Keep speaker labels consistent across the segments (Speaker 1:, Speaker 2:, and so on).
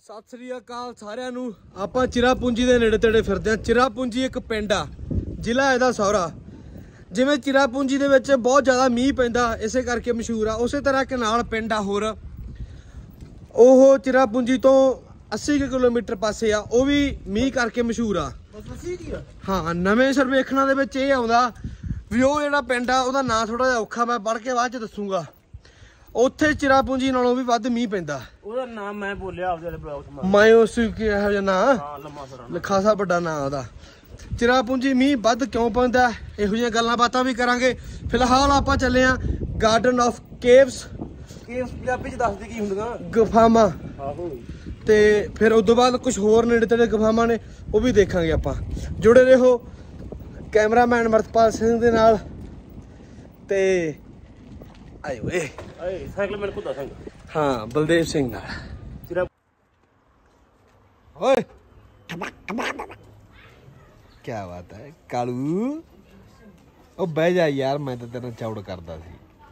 Speaker 1: सत श्री अकाल सारिਆਂ ਨੂੰ। ਆਪਾਂ चिरापूंजी ਦੇ ਨੇੜੇ ਤੇੜੇ ਫਿਰਦੇ ਆ। चिरापूंजी ਇੱਕ ਪਿੰਡ ਆ, ਜ਼ਿਲ੍ਹਾ ਇਹਦਾ ਸੌਰਾ। ਜਿਵੇਂ चिरापूंजी ਦੇ ਵਿੱਚ ਬਹੁਤ ਜ਼ਿਆਦਾ ਮੀਂਹ ਪੈਂਦਾ, ਇਸੇ ਕਰਕੇ ਮਸ਼ਹੂਰ ਆ। ਉਸੇ ਤਰ੍ਹਾਂ ਇੱਕ ਨਾਲ ਪਿੰਡ ਆ ਹੋਰ, ਉਹ चिरापूंजी ਤੋਂ 80 किलोमीटर ਪਾਸੇ ਆ, ਉਹ ਵੀ ਮੀਂਹ ਕਰਕੇ ਮਸ਼ਹੂਰ ਆ। ਹਾਂ, ਨਵੇਂ ਸਰਵੇਖਣਾਂ ਦੇ ਵਿੱਚ ਇਹ ਆਉਂਦਾ ਵੀ ਉਹ ਜਿਹੜਾ ਪਿੰਡ ਆ ਉਹਦਾ ਨਾਂ ਥੋੜਾ ਜਿਹਾ ਔਖਾ, ਮੈਂ ਪੜ੍ਹ ਕੇ ਬਾਅਦ ਚ ਦੱਸੂਗਾ। ਉੱਥੇ चिरापूंजी ਨਾਲੋਂ ਵੀ ਵੱਧ ਮੀਂਹ ਪੈਂਦਾ। ਉਹਦਾ ਨਾਮ ਮੈਂ ਬੋਲਿਆ ਆਪਦੇ ਵਾਲੇ ਬਲੌਗ 'ਚ, ਮੈਂ ਉਸ ਇਹੋ ਜਿਹਾ ਨਾਂ, ਹਾਂ ਖਾਸਾ ਵੱਡਾ ਨਾਂ ਉਹਦਾ। चिरापूंजी ਮੀਂਹ ਵੱਧ ਕਿਉਂ ਪੈਂਦਾ, ਇਹੋ ਜਿਹੀਆਂ ਗੱਲਾਂ ਬਾਤਾਂ ਵੀ ਕਰਾਂਗੇ। ਫਿਲਹਾਲ ਆਪਾਂ ਚੱਲੇ ਆ garden of caves. Caves Punjabi 'ਚ ਦੱਸਦੇ ਕੀ ਹੁੰਦੀਆਂ? ਗੁਫਾਵਾਂ। ਆਹੋ। ਤੇ ਫਿਰ ਉਸ ਤੋਂ ਬਾਅਦ ਕੁਝ ਹੋਰ ਨੇੜੇ ਤੇੜੇ ਗੁਫਾਵਾਂ ਨੇ, ਉਹ ਵੀ ਦੇਖਾਂਗੇ ਆਪਾਂ। ਜੁੜੇ ਰਹੋ कैमरामैन अमृतपाल सिंह दे नाल। ते आए वे साइकिल मैन खुदा सिंह, हाँ बलदेव सिंह नाल। ओए क्या बात है कालू, ओ बह जा यार, मैं तो तेरे चौड़ करदा सी।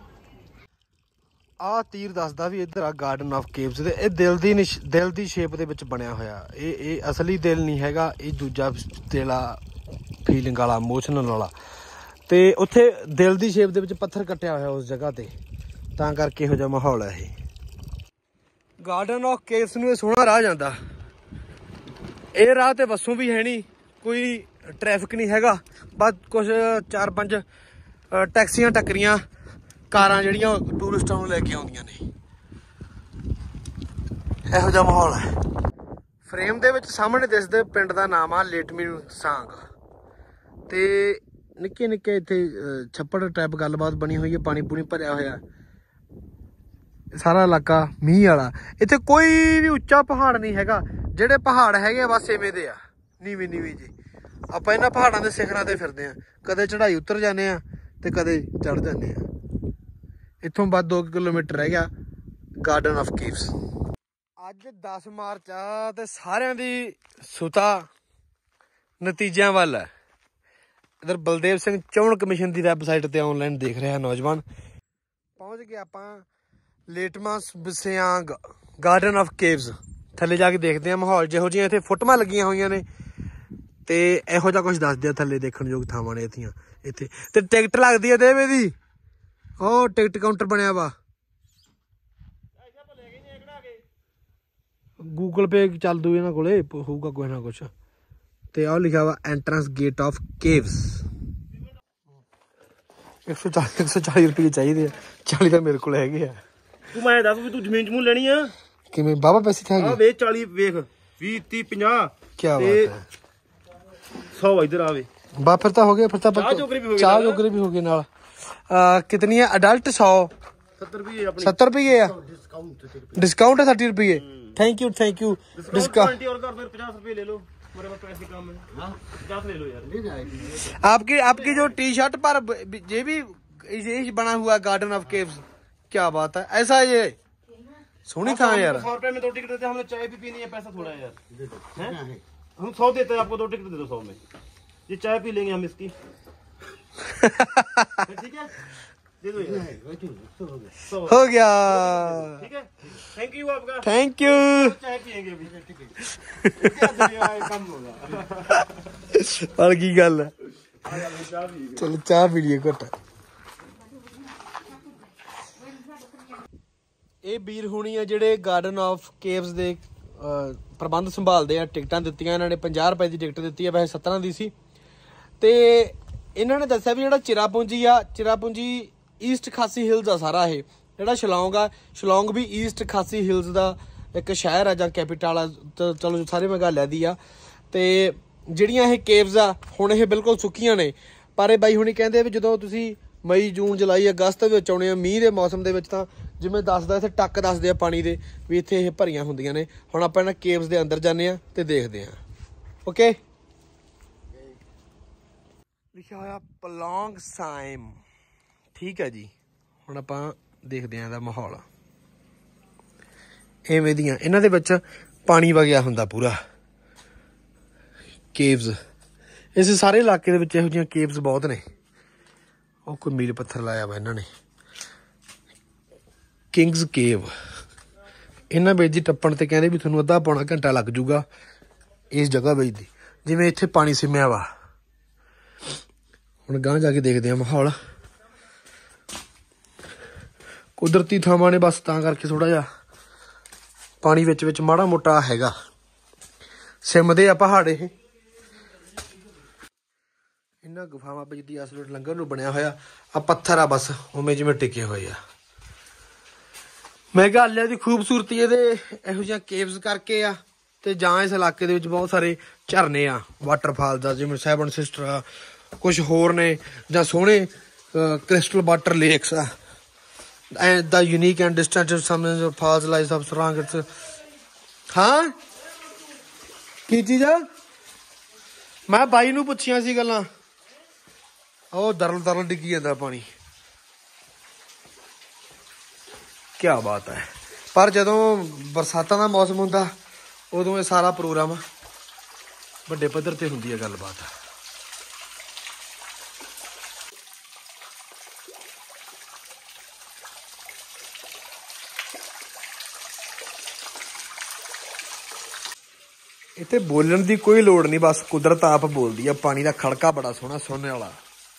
Speaker 1: आ तीर दसदा भी इधर आ गार्डन ऑफ केव्स दे। ए दिल दी शेप दे विच बनया होया। ए असली दिल नहीं हैगा, ये दूजा दिल आ, फीलिंग वाला, इमोशनल वाला। ते उत्थे दिल दी शेप दे विच पत्थर कट्टिया होया उस जगह ते, तां करके इहो जिहा माहौल है। ये गार्डन ऑफ केव्स नूं सोहना राह जांदा। ਇਹ ਰਾਹ ਤੇ ਬੱਸੋਂ ਵੀ ਹੈ ਨਹੀਂ, ਕੋਈ ਟ੍ਰੈਫਿਕ ਨਹੀਂ ਹੈਗਾ, ਬਸ ਕੁਝ 4-5 ਟੈਕਸੀਆਂ ਟੱਕਰੀਆਂ, ਕਾਰਾਂ ਜਿਹੜੀਆਂ ਟੂਰਿਸਟਾਂ ਨੂੰ ਲੈ ਕੇ ਆਉਂਦੀਆਂ ਨੇ। ਇਹੋ ਜਿਹਾ ਮਾਹੌਲ ਹੈ। ਫਰੇਮ ਦੇ ਵਿੱਚ ਸਾਹਮਣੇ ਦਿਸਦੇ ਪਿੰਡ ਦਾ ਨਾਮ ਆ ਲੇਟਮੀਨ ਸਾਂਗ। ਤੇ ਨਿੱਕੇ ਨਿੱਕੇ ਇੱਥੇ ਛੱਪੜ ਟਾਈਪ ਗੱਲਬਾਤ ਬਣੀ ਹੋਈ ਹੈ, ਪਾਣੀ ਪੂਣੀ ਭਰਿਆ ਹੋਇਆ। ਸਾਰਾ ਇਲਾਕਾ ਮੀਂਹ ਵਾਲਾ। ਇੱਥੇ ਕੋਈ ਵੀ ਉੱਚਾ ਪਹਾੜ ਨਹੀਂ ਹੈਗਾ, ਜਿਹੜੇ ਪਹਾੜ ਹੈਗੇ ਬਸ ਇਵੇਂ ਦੇ ਆ, ਨੀਵੀਂ ਨੀਵੀਂ ਜੀ। ਆਪਾਂ ਇਹਨਾਂ ਪਹਾੜਾਂ ਦੇ ਸਿਖਰਾਂ ਤੇ ਫਿਰਦੇ ਆ, ਕਦੇ ਚੜਾਈ ਉਤਰ ਜਾਂਦੇ ਆ ਤੇ ਕਦੇ ਚੜ ਜਾਂਦੇ ਆ। ਇੱਥੋਂ ਬਾਅਦ 2 ਕਿਲੋਮੀਟਰ ਰਹਿ ਗਿਆ ਗਾਰਡਨ ਆਫ ਕੇਵਸ। ਅੱਜ 10 ਮਾਰਚ ਆ ਤੇ ਸਾਰਿਆਂ ਦੀ ਸੁਤਾ ਨਤੀਜਿਆਂ ਵੱਲ ਹੈ। इधर बलदेव सिंह चोण कमीशन की वैबसाइट ते ऑनलाइन देख रहे हैं नौजवान। पहुंच गए आप Laitmawsiang garden of caves. थले जाके देखते हैं माहौल जिहो जिहियां इत्थे फुटमां लगियां होईयां ने ते इहो जिहा कुछ दसदे आ थले देखण योग थावां ने इत्थीआं। इत्थे ते टिकट लगदी है देवे दी, ओह टिकट काउंटर बनिया वा। गूगल पे चल दू इन्हां कोले होऊगा कोई ना कुछ। ਤੇ ਆਹ ਲਿਖਿਆ ਵਾ ਐਂਟਰੈਂਸ ਗੇਟ ਆਫ ਕੇਵਸ। 140 ਰੁਪਏ ਚਾਹੀਦੇ ਆ, 40 ਤਾਂ ਮੇਰੇ ਕੋਲ ਹੈਗੇ ਆ। ਤੂੰ ਮੈਂ ਦੱਸ ਵੀ ਤੂੰ ਜ਼ਮੀਨ ਜਮੂਨ ਲੈਣੀ ਆ ਕਿਵੇਂ? ਬਾਬਾ ਪੈਸੇ ਥਾਂ ਆ ਵੇ 40 ਵੇਖ 20 30 50 ਕੀ ਬਾਤ ਹੈ। 100 ਇਧਰ ਆਵੇ ਬਾ, ਫਿਰ ਤਾਂ ਹੋ ਗਿਆ। ਫਿਰ ਤਾਂ ਚਾਹ ਜੋਗਰੇ ਵੀ ਹੋ ਗਏ ਨਾਲ। ਕਿਤਨੀ ਹੈ ਅਡਲਟ? 100 70 ਰੁਪਏ ਆਪਣੀ 70 ਰੁਪਏ ਆ डिस्काउंट है 30 रुपये। थैंक यू डिस्काउंट और कर फिर 50 रुपये ले लो, मेरे पास पैसे कम है। हाँ 50 ले लो यार। आपकी जो टी शर्ट पर ये भी ये बना हुआ गार्डन ऑफ केव्स, क्या बात है। ऐसा ये सोनी था यार। 100 रुपए में 2 टिकट देते, हमने चाय भी पीनी है, पैसा थोड़ा है यार। हम 100 देते हैं आपको, 2 टिकट दे दो 100 में, ये चाय पी लेंगे हम इसकी। ठीक है हो गया, ठीक है। थैंक यू आपका, थैंक यू। चाय पियेंगे अभी कम होगा और की गल है। चलो चाह पी लिए घट। ਇਹ ਵੀਰ ਹੋਣੀ ਆ ਜਿਹੜੇ ਗਾਰਡਨ ਆਫ ਕੇਵਸ ਦੇ ਪ੍ਰਬੰਧ ਸੰਭਾਲਦੇ ਆ। ਟਿਕਟਾਂ ਦਿੱਤੀਆਂ ਇਹਨਾਂ ਨੇ, 50 ਰੁਪਏ ਦੀ ਟਿਕਟ ਦਿੱਤੀ ਆ, ਵੈਸੇ 17 ਦੀ ਸੀ। ਤੇ ਇਹਨਾਂ ਨੇ ਦੱਸਿਆ ਵੀ ਜਿਹੜਾ चिरापूंजी ਆ, चिरापूंजी ਈਸਟ ਖਾਸੀ ਹਿਲਸ ਆ ਸਾਰਾ। ਇਹ ਜਿਹੜਾ ਸ਼ਿਲੌਂਗ ਆ, ਸ਼ਿਲੌਂਗ ਵੀ ਈਸਟ ਖਾਸੀ ਹਿਲਸ ਦਾ ਇੱਕ ਸ਼ਹਿਰ ਆ ਜਾਂ ਕੈਪੀਟਲ ਆ। ਚਲੋ ਸਾਰੇ ਮੇਘਾਲਿਆ ਦੀ ਆ। ਤੇ ਜਿਹੜੀਆਂ ਇਹ ਕੇਵਸ ਆ ਹੁਣ ਇਹ ਬਿਲਕੁਲ ਸੁੱਕੀਆਂ ਨੇ, ਪਰ ਇਹ ਬਾਈ ਹੁਣੀ ਕਹਿੰਦੇ ਵੀ ਜਦੋਂ ਤੁਸੀਂ ਮਈ ਜੂਨ ਜੁਲਾਈ ਅਗਸਤ ਵਿੱਚ ਆਉਣੇ ਆ ਮੀਂਹ ਦੇ ਮੌਸਮ ਦੇ ਵਿੱਚ, ਤਾਂ ਜਿਵੇਂ ਦੱਸਦਾ ਇੱਥੇ ਟੱਕ ਦੱਸਦੇ ਆ ਪਾਣੀ ਦੇ ਵੀ ਇੱਥੇ ਇਹ ਭਰੀਆਂ ਹੁੰਦੀਆਂ ਨੇ। ਹੁਣ ਆਪਾਂ ਇਹਨਾਂ ਕੇਵਸ ਦੇ ਅੰਦਰ ਜਾਂਦੇ ਆ ਤੇ ਦੇਖਦੇ ਆ। ਓਕੇ, ਲਿਖਿਆ ਹੋਇਆ ਪਲੌਂਗ ਸਾਈਮ, ਠੀਕ ਹੈ ਜੀ। ਹੁਣ ਆਪਾਂ ਦੇਖਦੇ ਹਾਂ ਇਹਦਾ ਮਾਹੌਲ। ਇਵੇਂ ਦੀਆਂ ਇਹਨਾਂ ਦੇ ਵਿੱਚ ਪਾਣੀ ਵਗਿਆ ਹੁੰਦਾ ਪੂਰਾ। ਕੇਵਸ ਇਸ ਸਾਰੇ ਇਲਾਕੇ ਦੇ ਵਿੱਚ ਇਹੋ ਜਿਹੀਆਂ ਕੇਵਸ ਬਹੁਤ ਨੇ। ਉਹ ਕੋਈ ਮੀਲ ਪੱਥਰ ਲਾਇਆ ਵਾ ਇਹਨਾਂ ਨੇ, ਕਿੰਗਸ ਕੇਵ। इन्हां ਵਿੱਚ ਦੀ ਟੱਪਣ ਤੇ ਕਹਿੰਦੇ ਵੀ ਤੁਹਾਨੂੰ ਅੱਧਾ ਪੌਣਾ ਘੰਟਾ ਲੱਗ ਜੂਗਾ ਇਸ ਜਗ੍ਹਾ ਵਿੱਚ ਦੀ। ਜਿਵੇਂ ਇੱਥੇ ਪਾਣੀ ਸਿਮਿਆ ਵਾ। ਹੁਣ ਗਾਂਹ ਜਾ ਕੇ ਦੇਖਦੇ ਆ ਮਾਹੌਲ। ਕੁਦਰਤੀ ਥਾਵਾਂ ਨੇ ਬਸ ਤਾਂ ਕਰਕੇ ਥੋੜਾ ਜਿਹਾ ਪਾਣੀ ਵਿੱਚ ਮਾੜਾ ਮੋਟਾ ਹੈਗਾ। ਸਿਮਦੇ ਆ ਪਹਾੜ ਇਹ। ਇਹਨਾਂ ਗੁਫਾਵਾਂ ਵਿੱਚ ਦੀ ਅਸਲ ਲੰਗਰ ਨੂੰ ਬਣਿਆ ਹੋਇਆ ਆ ਪੱਥਰ ਆ ਬਸ ਉਵੇਂ ਜਿਵੇਂ ਟਿਕੇ ਹੋਏ ਆ। ਮੇਘਾਲਿਆ ਦੀ ਖੂਬਸੂਰਤੀ ਇਹਦੇ ਇਹੋ ਜਿਹੀਆਂ ਕੇਵਸ ਕਰਕੇ ਆ ਤੇ ਜਾਂ ਇਸ ਇਲਾਕੇ ਦੇ ਵਿੱਚ ਬਹੁਤ ਸਾਰੇ ਝਰਨੇ ਆ ਵਾਟਰਫਾਲ ਦਾ, ਜਿਵੇਂ 7 ਸਿਸਟਰ ਆ, ਕੁਛ ਹੋਰ ਨੇ ਜਾਂ ਸੋਹਣੇ ਕ੍ਰਿਸਟਲ ਵਾਟਰ ਲੇਕਸ ਆ। And the unique and distant ਸਮੇਂ ਫਾਲਸ ਲਾਈਸ ਆਫ ਸਰੰਗ। ਹਾਂ ਕੀ ਚੀਜ਼ ਆ? ਮੈਂ ਬਾਈ ਨੂੰ ਪੁੱਛੀਆਂ ਸੀ ਗੱਲਾਂ। ਉਹ ਦਰਲ ਡਿੱਗੀ ਜਾਂਦਾ ਪਾਣੀ। ਕੀ ਬਾਤ ਹੈ। ਪਰ ਜਦੋਂ ਬਰਸਾਤਾਂ ਦਾ ਮੌਸਮ ਹੁੰਦਾ ਉਦੋਂ ਇਹ ਸਾਰਾ ਪ੍ਰੋਗਰਾਮ ਵੱਡੇ ਪੱਧਰ ਤੇ ਹੁੰਦੀ ਹੈ ਗੱਲਬਾਤ। ਇੱਥੇ ਬੋਲਣ ਦੀ ਕੋਈ ਲੋੜ ਨਹੀਂ, ਬਸ ਕੁਦਰਤ ਆਪ ਬੋਲਦੀ ਆ। ਪਾਣੀ ਦਾ ਖੜਕਾ ਬੜਾ ਸੋਹਣਾ ਸੁਣਨ ਵਾਲਾ।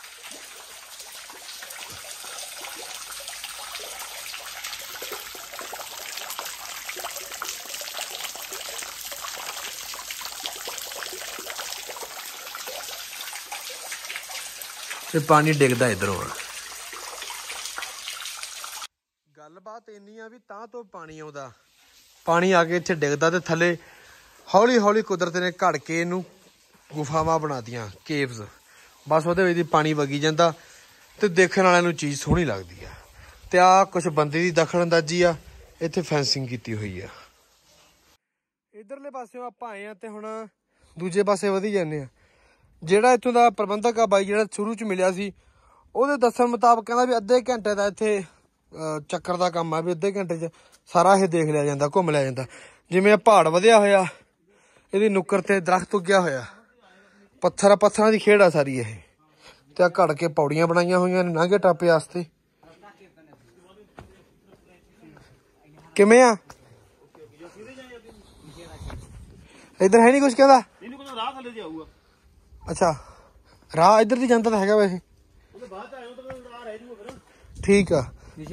Speaker 1: ਤੇ ਪਾਣੀ ਡਿੱਗਦਾ ਇਧਰੋਂ ਆ। ਗੱਲਬਾਤ ਇੰਨੀ ਆ ਵੀ ਤਾਂ ਤੋਂ ਪਾਣੀ ਆਉਂਦਾ, ਪਾਣੀ ਆ ਕੇ ਇੱਥੇ ਡਿੱਗਦਾ ਤੇ ਥੱਲੇ ਹੌਲੀ ਹੌਲੀ ਕੁਦਰਤ ਨੇ ਘੜ ਕੇ ਇਹਨੂੰ ਗੁਫਾਵਾਂ ਬਣਾਤੀਆਂ, ਕੇਵਸ। ਬਸ ਉਹਦੇ ਵਿੱਚ ਦੀ ਪਾਣੀ ਵਗੀ ਜਾਂਦਾ ਤੇ ਦੇਖਣ ਵਾਲਿਆਂ ਨੂੰ ਚੀਜ਼ ਸੋਹਣੀ ਲੱਗਦੀ ਆ। ਤੇ ਆ ਕੁਛ ਬੰਦੇ ਦੀ ਦਖਲ ਅੰਦਾਜ਼ੀ ਆ, ਇੱਥੇ ਫੈਂਸਿੰਗ ਕੀਤੀ ਹੋਈ ਆ। ਇਧਰਲੇ ਪਾਸਿਓਂ ਆਪਾਂ ਆਏ ਆ ਤੇ ਹੁਣ ਦੂਜੇ ਪਾਸੇ ਵਧੀ ਜਾਂਦੇ ਆ। ਜਿਹੜਾ ਇੱਥੋਂ ਦਾ ਪ੍ਰਬੰਧਕ ਆ ਬਾਈ, ਜਿਹੜਾ ਸ਼ੁਰੂ 'ਚ ਮਿਲਿਆ ਸੀ, ਉਹਦੇ ਦੱਸਣ ਮੁਤਾਬਕ ਕਹਿੰਦਾ ਵੀ ਅੱਧੇ ਘੰਟੇ ਦਾ ਇੱਥੇ ਚੱਕਰ ਦਾ ਕੰਮ ਆ, ਵੀ ਅੱਧੇ ਘੰਟੇ 'ਚ ਸਾਰਾ ਇਹ ਦੇਖ ਲਿਆ ਜਾਂਦਾ, ਘੁੰਮ ਲਿਆ ਜਾਂਦਾ। ਜਿਵੇਂ ਇਹ ਪਹਾੜ ਵਧਿਆ ਹੋਇਆ, ਇਹਦੀ ਨੁੱਕਰ ਤੇ ਦਰਖਤ ਉੱਗਿਆ ਹੋਇਆ, ਪੱਥਰਾਂ ਦੀ ਖੇਡ ਆ ਸਾਰੀ ਇਹ। ਤੇ ਆ ਘੜ ਕੇ ਪੌੜੀਆਂ ਬਣਾਈਆਂ ਹੋਈਆਂ ਨੇ ਲੰਘੇ ਟਾਪੇ ਵਾਸਤੇ। ਕਿਵੇਂ ਆ? ਇੱਧਰ ਹੈ ਨੀ ਕੁਛ ਕਹਿੰਦਾ? ਅੱਛਾ, ਰਾਹ ਇੱਧਰ ਦੀ ਜਾਂਦਾ ਤਾਂ ਹੈਗਾ ਵੈਸੇ। ਠੀਕ ਆ ਠੀਕ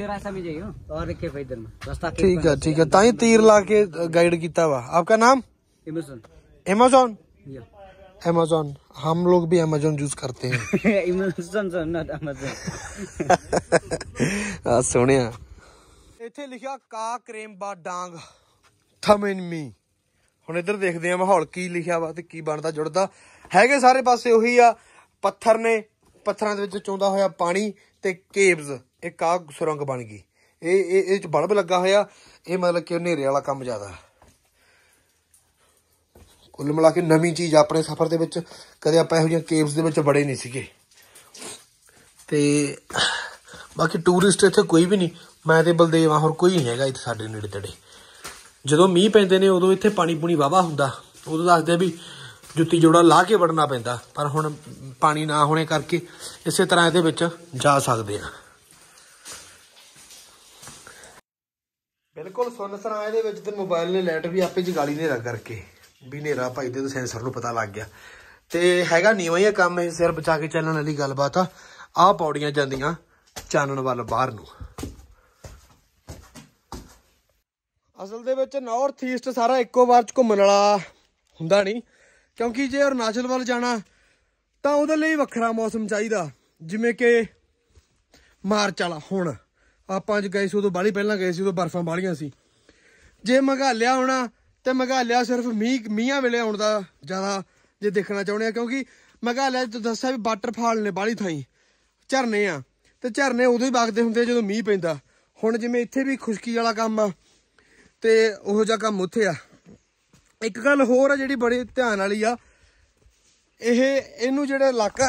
Speaker 1: ਆ, ਤਾਂ ਹੀ ਤੀਰ ਲਾ ਕੇ गाइड किया हुआ। आपका नाम? Amazon? Amazon, हम लोग भी Amazon यूज करते हैं। सोने इत्थे लिखा का करेम्बा डांग थम इन मी। ਹੁਣ ਇੱਧਰ ਦੇਖਦੇ ਆ ਮਾਹੌਲ ਕੀ ਲਿਖਿਆ ਵਾ ਤੇ ਕੀ ਬਣਦਾ ਜੁੜਦਾ। ਹੈਗੇ ਸਾਰੇ ਪਾਸੇ ਉਹੀ ਆ, ਪੱਥਰ ਨੇ, ਪੱਥਰਾਂ ਦੇ ਵਿੱਚ ਚੋਂਦਾ ਹੋਇਆ ਪਾਣੀ ਤੇ ਕੇਵਸ। ਇੱਕ ਆ ਸੁਰੰਗ ਬਣ ਗਈ, ਇਹ ਚ ਬਲਬ ਲੱਗਾ ਹੋਇਆ। ਇਹ ਮਤਲਬ ਕਿ ਹਨੇਰੇ ਵਾਲਾ ਕੰਮ ਜ਼ਿਆਦਾ। ਕੁੱਲ ਮਿਲਾ ਕੇ ਨਵੀਂ ਚੀਜ਼ ਆਪਣੇ ਸਫ਼ਰ ਦੇ ਵਿੱਚ। ਕਦੇ ਆਪਾਂ ਇਹੋ ਜਿਹੀਆਂ ਕੇਵਸ ਦੇ ਵਿੱਚ ਬੜੇ ਨਹੀਂ ਸੀਗੇ। ਤੇ ਬਾਕੀ ਟੂਰਿਸਟ ਇੱਥੇ ਕੋਈ ਵੀ ਨਹੀਂ, ਮੈਂ ਤੇ ਬਲਦੇਵ ਆ, ਹੋਰ ਕੋਈ ਨਹੀਂ ਹੈਗਾ ਇੱਥੇ ਸਾਡੇ ਨੇੜੇ ਤੇੜੇ। ਜਦੋਂ ਮੀਂਹ ਪੈਂਦੇ ਨੇ ਉਦੋਂ ਇੱਥੇ ਪਾਣੀ ਪੂਣੀ ਵਾਹਵਾ ਹੁੰਦਾ, ਉਦੋਂ ਦੱਸਦੇ ਵੀ ਜੁੱਤੀ ਜੋੜਾ ਲਾ ਕੇ ਵੜਨਾ ਪੈਂਦਾ। ਪਰ ਹੁਣ ਪਾਣੀ ਨਾ ਹੋਣੇ ਕਰਕੇ ਇਸੇ ਤਰ੍ਹਾਂ ਇਹਦੇ ਵਿੱਚ ਜਾ ਸਕਦੇ ਆ। ਬਿਲਕੁਲ ਸੁੰਨਸਾਨ ਇਹਦੇ ਵਿੱਚ ਤੇ ਮੋਬਾਈਲ ਨੇ ਲਾਈਟ ਵੀ ਆਪੇ ਜਗਾਲੀ ਹਨੇਰਾ ਕਰਕੇ, ਵੀ ਹਨੇਰਾ ਭਾਈ ਦੇ ਸੈਂਸਰ ਨੂੰ ਪਤਾ ਲੱਗ ਗਿਆ। ਤੇ ਹੈਗਾ ਨੀਵਾਂ ਹੀ ਕੰਮ, ਇਹ ਸਿਰ ਬਚਾ ਕੇ ਚੱਲਣ ਵਾਲੀ ਗੱਲਬਾਤ ਆ। ਆਹ ਪੌੜੀਆਂ ਜਾਂਦੀਆਂ ਚਾਨਣ ਵੱਲ ਬਾਹਰ ਨੂੰ। ਅਸਲ ਦੇ ਵਿੱਚ ਨਾਰਥ ਈਸਟ ਸਾਰਾ ਇੱਕੋ ਵਾਰ 'ਚ ਘੁੰਮਣ ਵਾਲਾ ਹੁੰਦਾ ਨਹੀਂ, ਕਿਉਂਕਿ ਜੇ ਅਰੁਣਾਚਲ ਵੱਲ ਜਾਣਾ ਤਾਂ ਉਹਦੇ ਲਈ ਵੱਖਰਾ ਮੌਸਮ ਚਾਹੀਦਾ। ਜਿਵੇਂ ਕਿ ਮਾਰਚ ਵਾਲਾ, ਹੁਣ ਆਪਾਂ ਅੱਜ ਗਏ ਸੀ ਉਦੋਂ ਬਾਹਲੀ ਪਹਿਲਾਂ ਗਏ ਸੀ, ਉਦੋਂ ਬਰਫਾਂ ਬਾਹਲੀਆਂ ਸੀ। ਜੇ ਮੇਘਾਲਿਆ ਆਉਣਾ ਤੇ ਮੇਘਾਲਿਆ ਸਿਰਫ ਮੀਂਹਾਂ ਵੇਲੇ ਆਉਣ ਦਾ ਜ਼ਿਆਦਾ ਜੇ ਦੇਖਣਾ ਚਾਹੁੰਦੇ ਆ, ਕਿਉਂਕਿ ਮੇਘਾਲਿਆ 'ਚ ਦੱਸਿਆ ਵੀ ਵਾਟਰਫਾਲ ਨੇ ਬਾਹਲੀ ਥਾਈਂ, ਝਰਨੇ ਆ, ਤੇ ਝਰਨੇ ਉਦੋਂ ਹੀ ਵਗਦੇ ਹੁੰਦੇ ਆ ਜਦੋਂ ਮੀਂਹ ਪੈਂਦਾ। ਹੁਣ ਜਿਵੇਂ ਇੱਥੇ ਵੀ ਖੁਸ਼ਕੀ ਵਾਲਾ ਕੰਮ ਆ ਤੇ ਉਹੋ ਜਿਹਾ ਕੰਮ ਉੱਥੇ ਆ। ਇੱਕ ਗੱਲ ਹੋਰ ਆ ਜਿਹੜੀ ਬੜੀ ਧਿਆਨ ਵਾਲੀ ਆ, ਇਹਨੂੰ ਜਿਹੜਾ ਇਲਾਕਾ